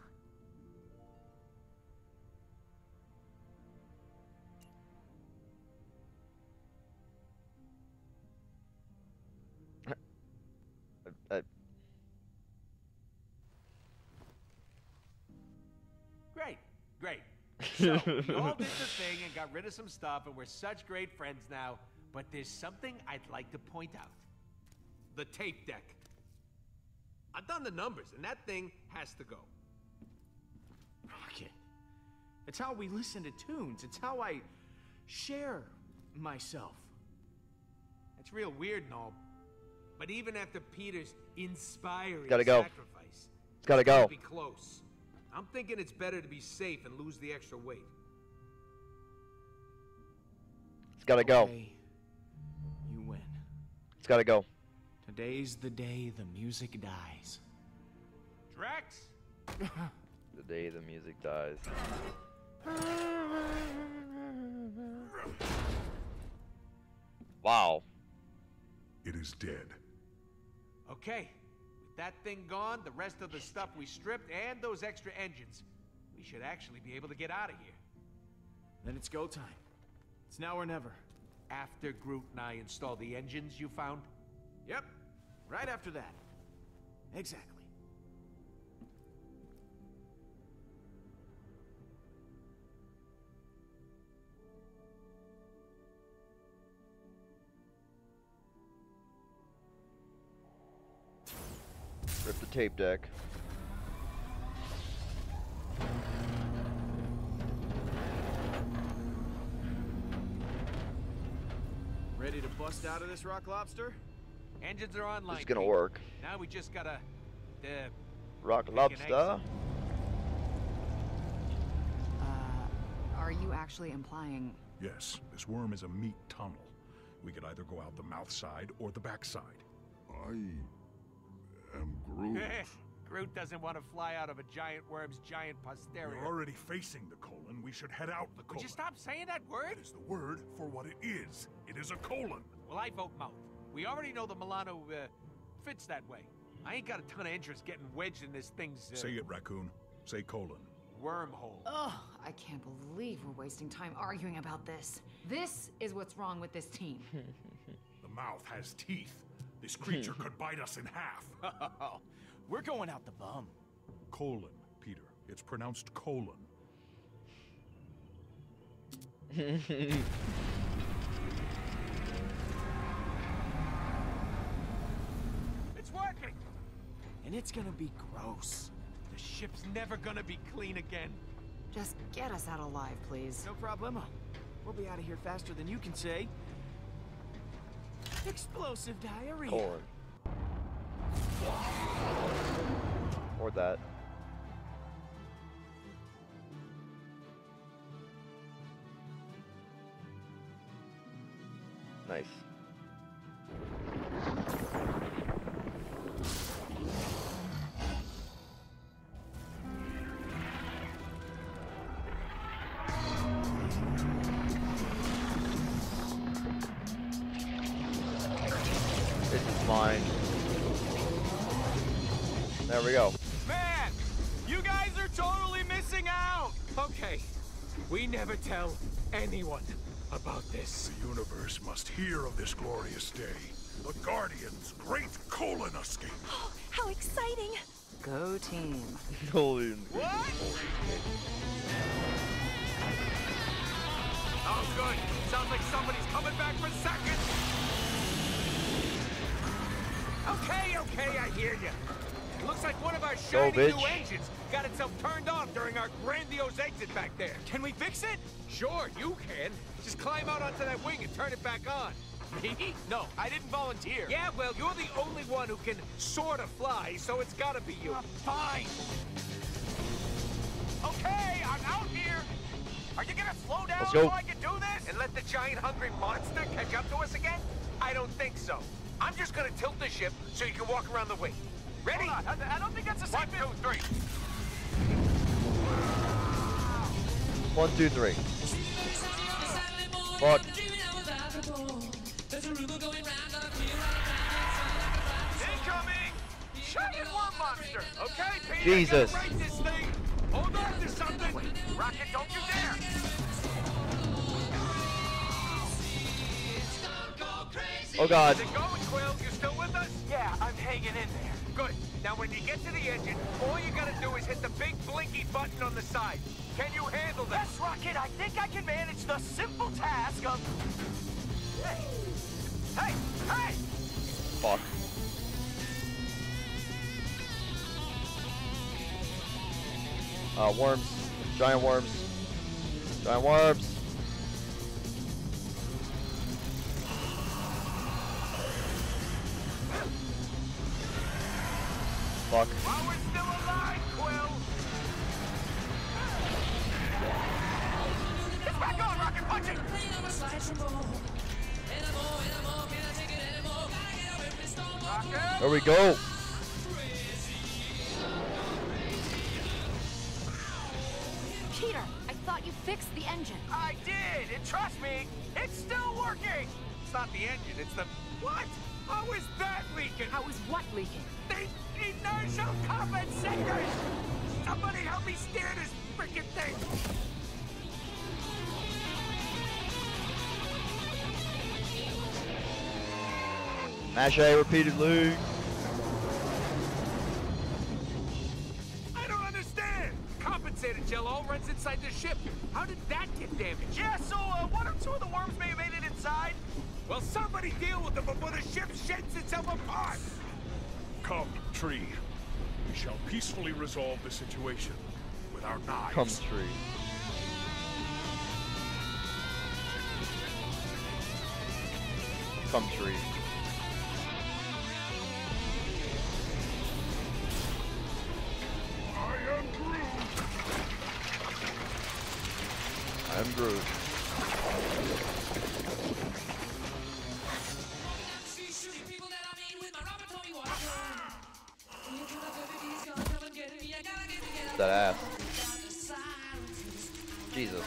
Great, great. So, we all did the thing and got rid of some stuff, and we're such great friends now. But there's something I'd like to point out. The tape deck. I've done the numbers, and that thing has to go. Rocket. It's how we listen to tunes. It's how I share myself. It's real weird and all. But even after Peter's inspiring Gotta go. sacrifice, It's gotta go. be close. I'm thinking it's better to be safe and lose the extra weight. It's gotta go. Okay, you win. It's gotta go. Today's the day the music dies. Drax? The day the music dies. Wow. It is dead. Okay. With that thing gone, the rest of the stuff we stripped, and those extra engines, we should actually be able to get out of here. Then it's go time. It's now or never. After Groot and I install the engines you found? Yep. Right after that. Exactly. Rip the tape deck. Ready to bust out of this, Rock Lobster? Engines are online. This is gonna Pete. work. Now we just gotta... Rock an lobster. Are you actually implying... Yes, this worm is a meat tunnel. We could either go out the mouth side or the back side. I am Groot. Groot doesn't want to fly out of a giant worm's giant posterior. We're already facing the colon. We should head out the colon. Would you stop saying that word? That is the word for what it is. It is a colon. Well, I vote mouth. We already know the Milano fits that way. I ain't got a ton of interest getting wedged in this thing's... Say it, Raccoon. Say colon. Wormhole. Ugh, I can't believe we're wasting time arguing about this. This is what's wrong with this team. The mouth has teeth. This creature could bite us in half. We're going out the bum. Colon, Peter. It's pronounced colon. It's working! And it's gonna be gross. The ship's never gonna be clean again. Just get us out alive, please. No problemo. We'll be out of here faster than you can say. Explosive diarrhea. Colon. Or that. Nice. This is mine. There we go. Man, you guys are totally missing out. Okay, we never tell anyone about this. The universe must hear of this glorious day. The Guardians' great colon escape. Oh, how exciting! Go team. Colon. What? Oh, good. Sounds like somebody's coming back for seconds. Okay, I hear you. It looks like one of our shiny new bitch. engines got itself turned off during our grandiose exit back there. Can we fix it? Sure, you can. Just climb out onto that wing and turn it back on. Me? No, I didn't volunteer. Yeah, well, you're the only one who can sort of fly, so it's gotta be you. Fine. Okay, I'm out here. Are you gonna slow down Let's go. so I can do this? And let the giant hungry monster catch up to us again? I don't think so. I'm just gonna tilt the ship so you can walk around the wing. Ready? Hold on, I don't think that's a safe 1, 2, 3. 1, 2, 3. Fuck. Incoming! Giant worm monster! Okay, Peter, Jesus. gotta right this thing. Hold on to something. Rocket, don't you dare! Oh god. How's it going, Quill? You still with us? Yeah, I'm hanging in there. Good. Now, when you get to the engine, all you gotta do is hit the big blinky button on the side. Can you handle that? Yes, Rocket, I think I can manage the simple task of... Hey! Fuck. Worms. Giant worms. Giant worms. Fuck. While we're still alive, Quill! It's back on, Rocket, punch it! Rocket! There we go. Peter, I thought you fixed the engine. I did, and trust me, it's still working! It's not the engine, it's the... What? How is that leaking? How is what leaking? The inertial compensators! Somebody help me steer this freaking thing! Mash A repeatedly. I don't understand! Compensator gel all runs inside the ship. How did that get damaged? Yeah, so one or two of the worms may have made it inside. Well, somebody deal with them before the ship sheds itself apart! Come, tree. We shall peacefully resolve the situation with our knives. Come tree. Come tree. I am Groot. whoop that ass. Jesus.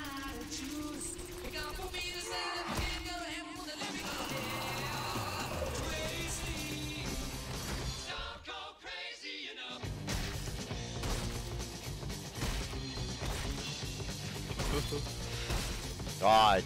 God.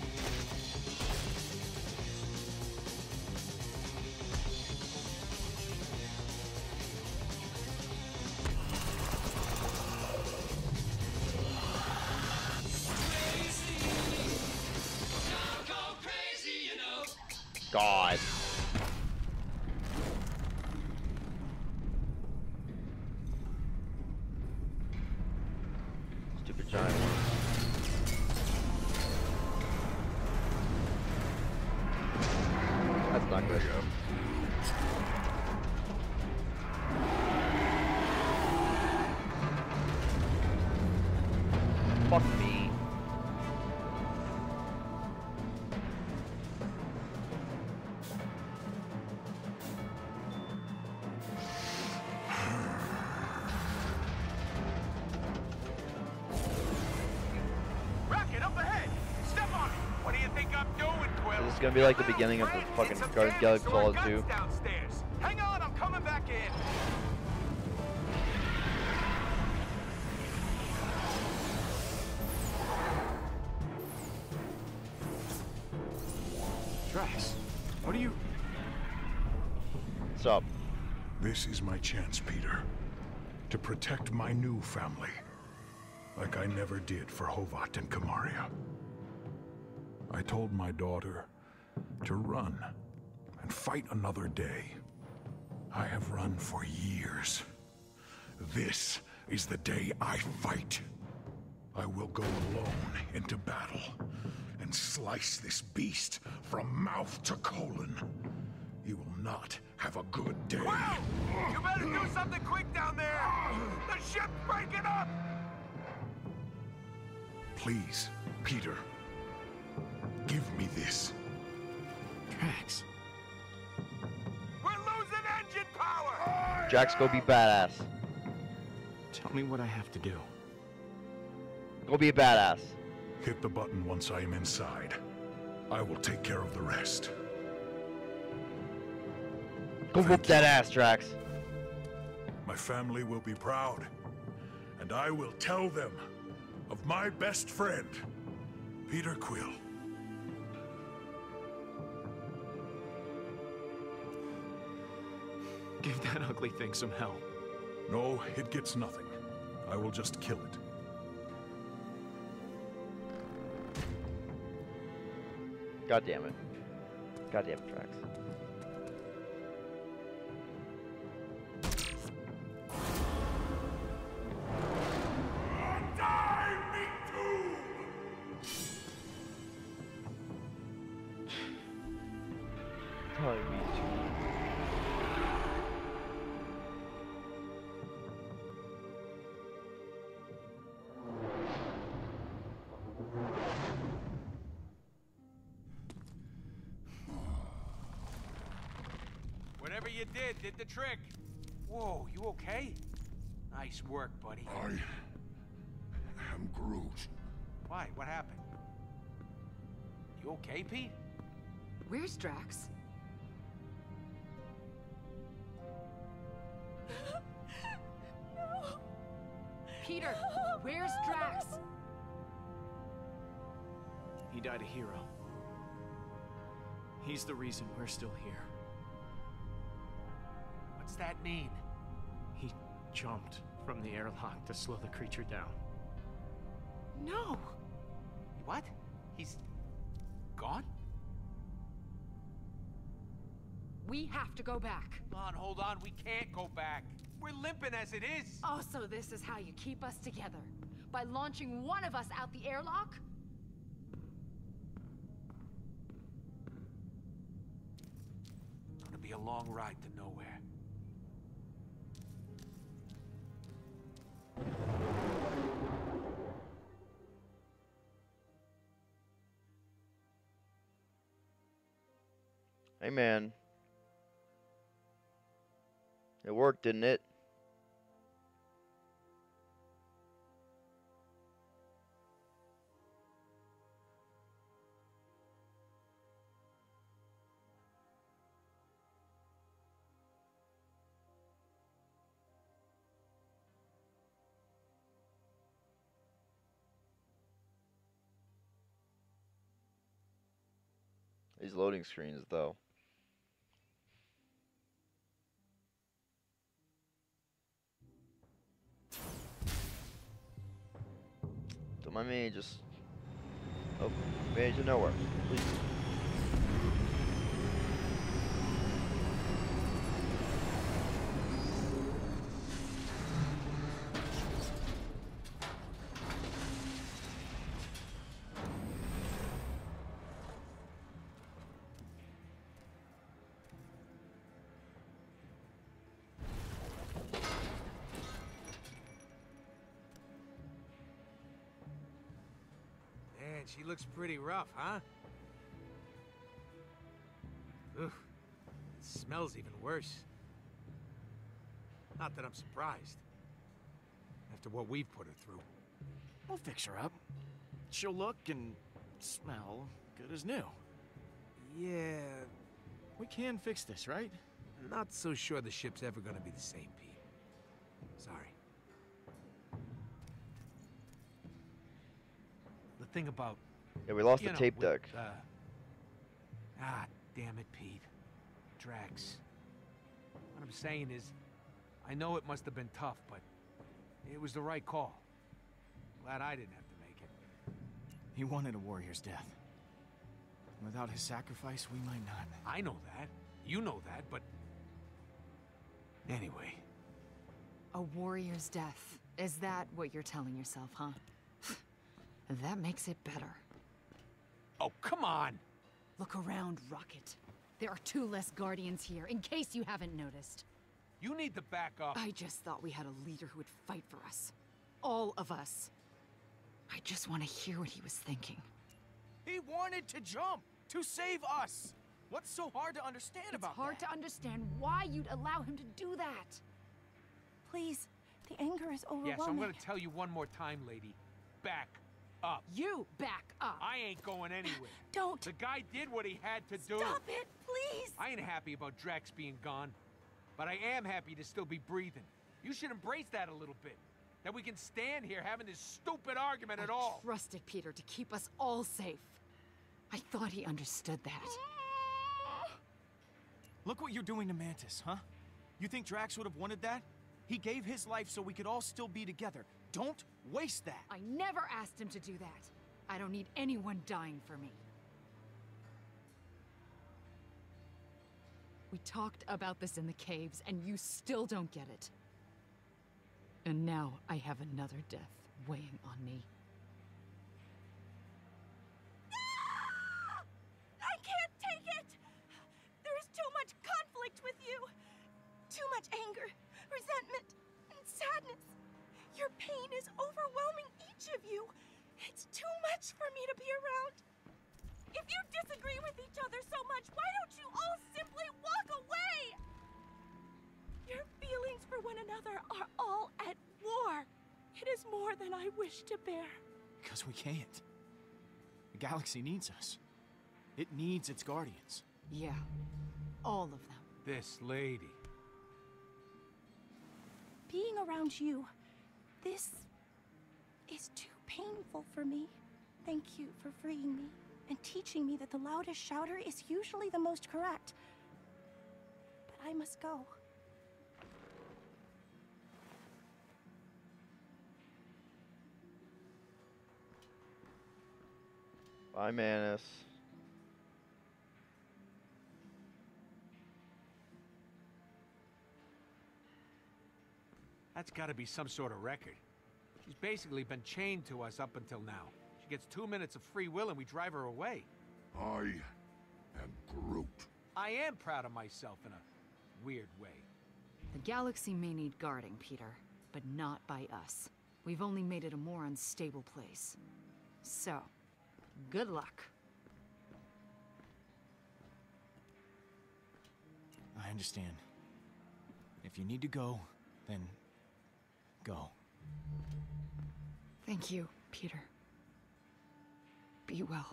God. Stupid giant one. That's not good. Fuck me. Rocket up ahead! Step on it! What do you think I'm doing, Quill? This is gonna be like the beginning of the fucking Guardians of the Galaxy Fallout 2. Downstairs. Hang on, I'm coming back in. Drax, what are you... What's up? This is my chance, Peter, to protect my new family, like I never did for Hovat and Kamaria. I told my daughter to run and fight another day. I have run for years. This is the day I fight. I will go alone into battle and slice this beast from mouth to colon. You will not have a good day. Wow! You better do something quick down there! The ship's breaking up! Please, Peter, give me this. Drax. We're losing engine power! Jax, go be badass. Tell me what I have to do. Go be a badass. Hit the button once I am inside. I will take care of the rest. Go whoop that ass, Drax. My family will be proud, and I will tell them of my best friend, Peter Quill. Give that ugly thing some hell. No, it gets nothing. I will just kill it. God damn it. God damn it, Drax. Die, me too. Whatever you did the trick. Whoa, you okay? Nice work, buddy. I am Groot. Why? What happened? You okay, Pete? Where's Drax? Peter, where's Drax? He died a hero. He's the reason we're still here. What's that mean? He jumped from the airlock to slow the creature down. No! What? He's gone? We have to go back. Hold on, we can't go back. We're limping as it is. Oh, so this is how you keep us together? By launching one of us out the airlock? Gonna be a long ride to nowhere. Hey, man. It worked, didn't it? These loading screens, though. Don't mind me, just... Oh, made to nowhere. Please. Man, she looks pretty rough, huh? Ugh, it smells even worse. Not that I'm surprised. After what we've put her through. We'll fix her up. She'll look and smell good as new. Yeah, We can fix this, right? not so sure the ship's ever gonna be the same, Pete. Sorry. The thing about... Yeah, we lost you the know, tape with, deck. Damn it, Pete. Drax. What I'm saying is, I know it must have been tough, but it was the right call. Glad I didn't have to make it. He wanted a warrior's death. Without his sacrifice, we might not. I know that. You know that, but... Anyway. A warrior's death. Is that what you're telling yourself, huh? That makes it better. Oh, come on! Look around, Rocket. There are 2 less Guardians here, in case you haven't noticed. You need to back up. I just thought we had a leader who would fight for us. All of us. I just want to hear what he was thinking. He wanted to jump to save us. What's so hard to understand about that? It's hard to understand why you'd allow him to do that. Please, the anger is overwhelming. Yes, I'm gonna tell you one more time, lady. Back up. You back up. I ain't going anywhere. Don't. The guy did what he had to do. Stop it, please. I ain't happy about Drax being gone, but I am happy to still be breathing. You should embrace that a little bit. That we can stand here having this stupid argument at all. I trusted Peter to keep us all safe. I thought he understood that. Look what you're doing to Mantis, huh? You think Drax would have wanted that? He gave his life so we could all still be together. Don't waste that. I never asked him to do that. I don't need anyone dying for me. We talked about this in the caves, and you still don't get it. And now I have another death weighing on me. I can't take it! There is too much conflict with you. Too much anger, resentment, and sadness. Your pain is overwhelming each of you. It's too much for me to be around. If you disagree with each other so much, why don't you all simply walk away? Your feelings for one another are all at war. It is more than I wish to bear. Because we can't. The galaxy needs us. It needs its guardians. Yeah, all of them. This lady. Being around you, this is too painful for me. Thank you for freeing me and teaching me that the loudest shouter is usually the most correct. But I must go. Bye, Manus. That's gotta be some sort of record. She's basically been chained to us up until now. She gets 2 minutes of free will and we drive her away. I am Groot. I am proud of myself in a weird way. The galaxy may need guarding, Peter, but not by us. We've only made it a more unstable place. So, good luck. I understand. If you need to go, then go. Thank you, Peter. Be well.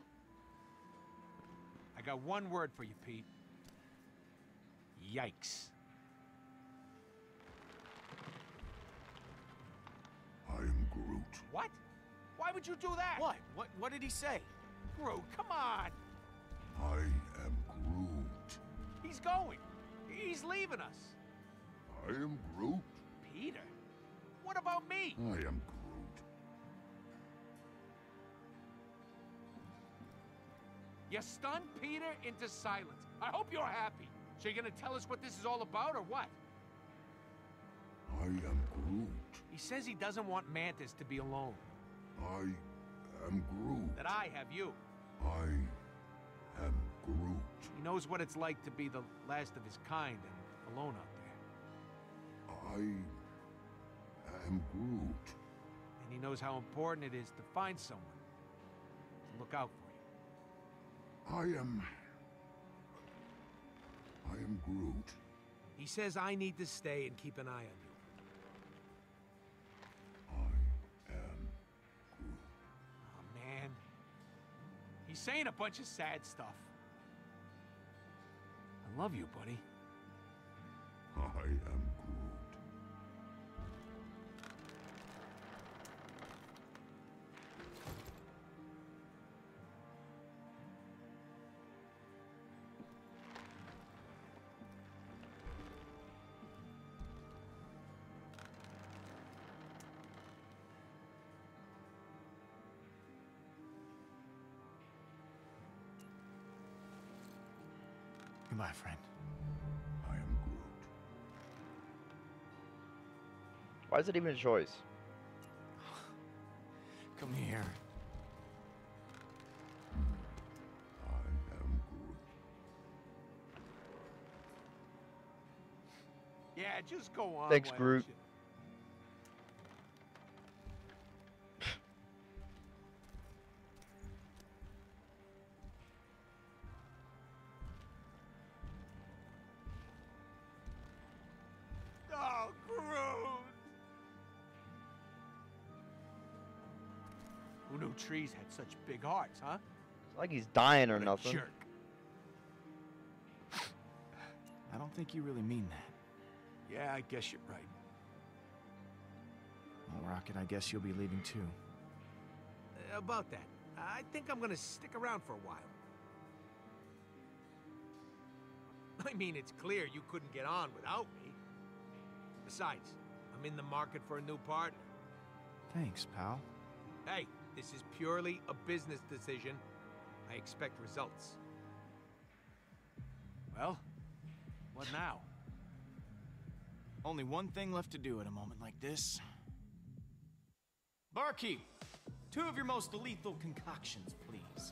I got one word for you, Pete. Yikes. I am Groot. What? Why would you do that? What? What did he say? Groot, come on! I am He's going. He's leaving us. I am Groot. Peter? What about me? I am Groot. You stunned Peter into silence. I hope you're happy. So you're gonna tell us what this is all about, or what? I am Groot. He says he doesn't want Mantis to be alone. I am Groot. That I have you. I am Groot. He knows what it's like to be the last of his kind and alone out there. I am Groot. And he knows how important it is to find someone to look out for you. I am Groot. He says I need to stay and keep an eye on you. I am Groot. Oh, man. He's saying a bunch of sad stuff. I love you, buddy. I am Groot. Goodbye, friend. I am Groot. Why is it even a choice? Come here. I am Groot. Yeah, just go on. Thanks, why don't Groot. you? Oh, Groot! Who knew trees had such big hearts, huh? It's like he's dying or What a nothing. jerk. I don't think you really mean that. Yeah, I guess you're right. Well, Rocket, I guess you'll be leaving too. About that, I think I'm gonna stick around for a while. I mean, it's clear you couldn't get on without me. Besides, I'm in the market for a new partner. Thanks, pal. Hey, this is purely a business decision. I expect results. Well, what now? Only one thing left to do at a moment like this. Barkeep, 2 of your most lethal concoctions, please.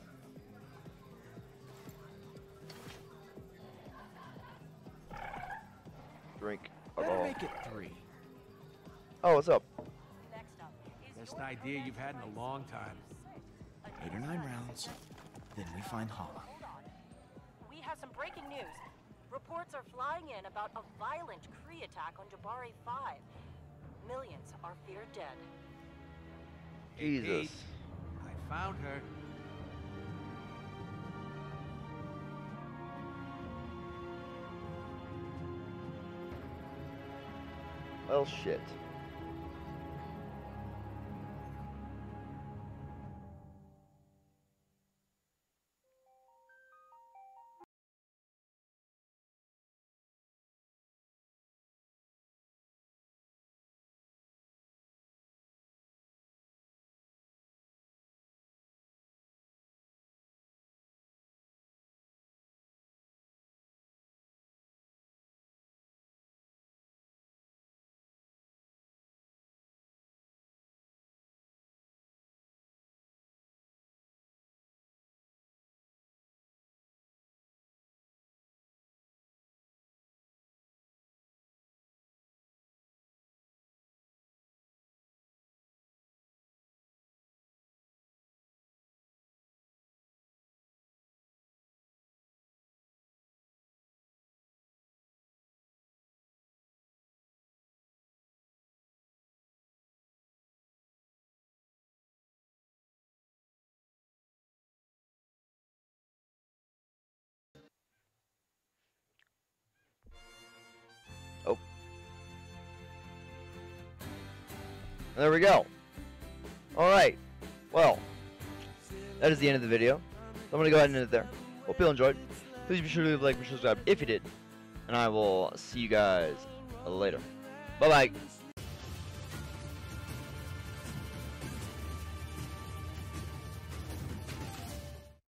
Drink. Better Uh-oh. make it 3. Oh, what's up? Best idea you've had in a long time. 8 or 9 rounds, then we find Hala. We have some breaking news. Reports are flying in about a violent Kree attack on Jabari 5. Millions are feared dead. Jesus. I found her. Well, shit. Oh. There we go. Alright. Well, that is the end of the video. So I'm going to go ahead and end it there. Hope you all enjoyed. Please be sure to leave a like, be sure to subscribe if you did. And I will see you guys later. Bye-bye.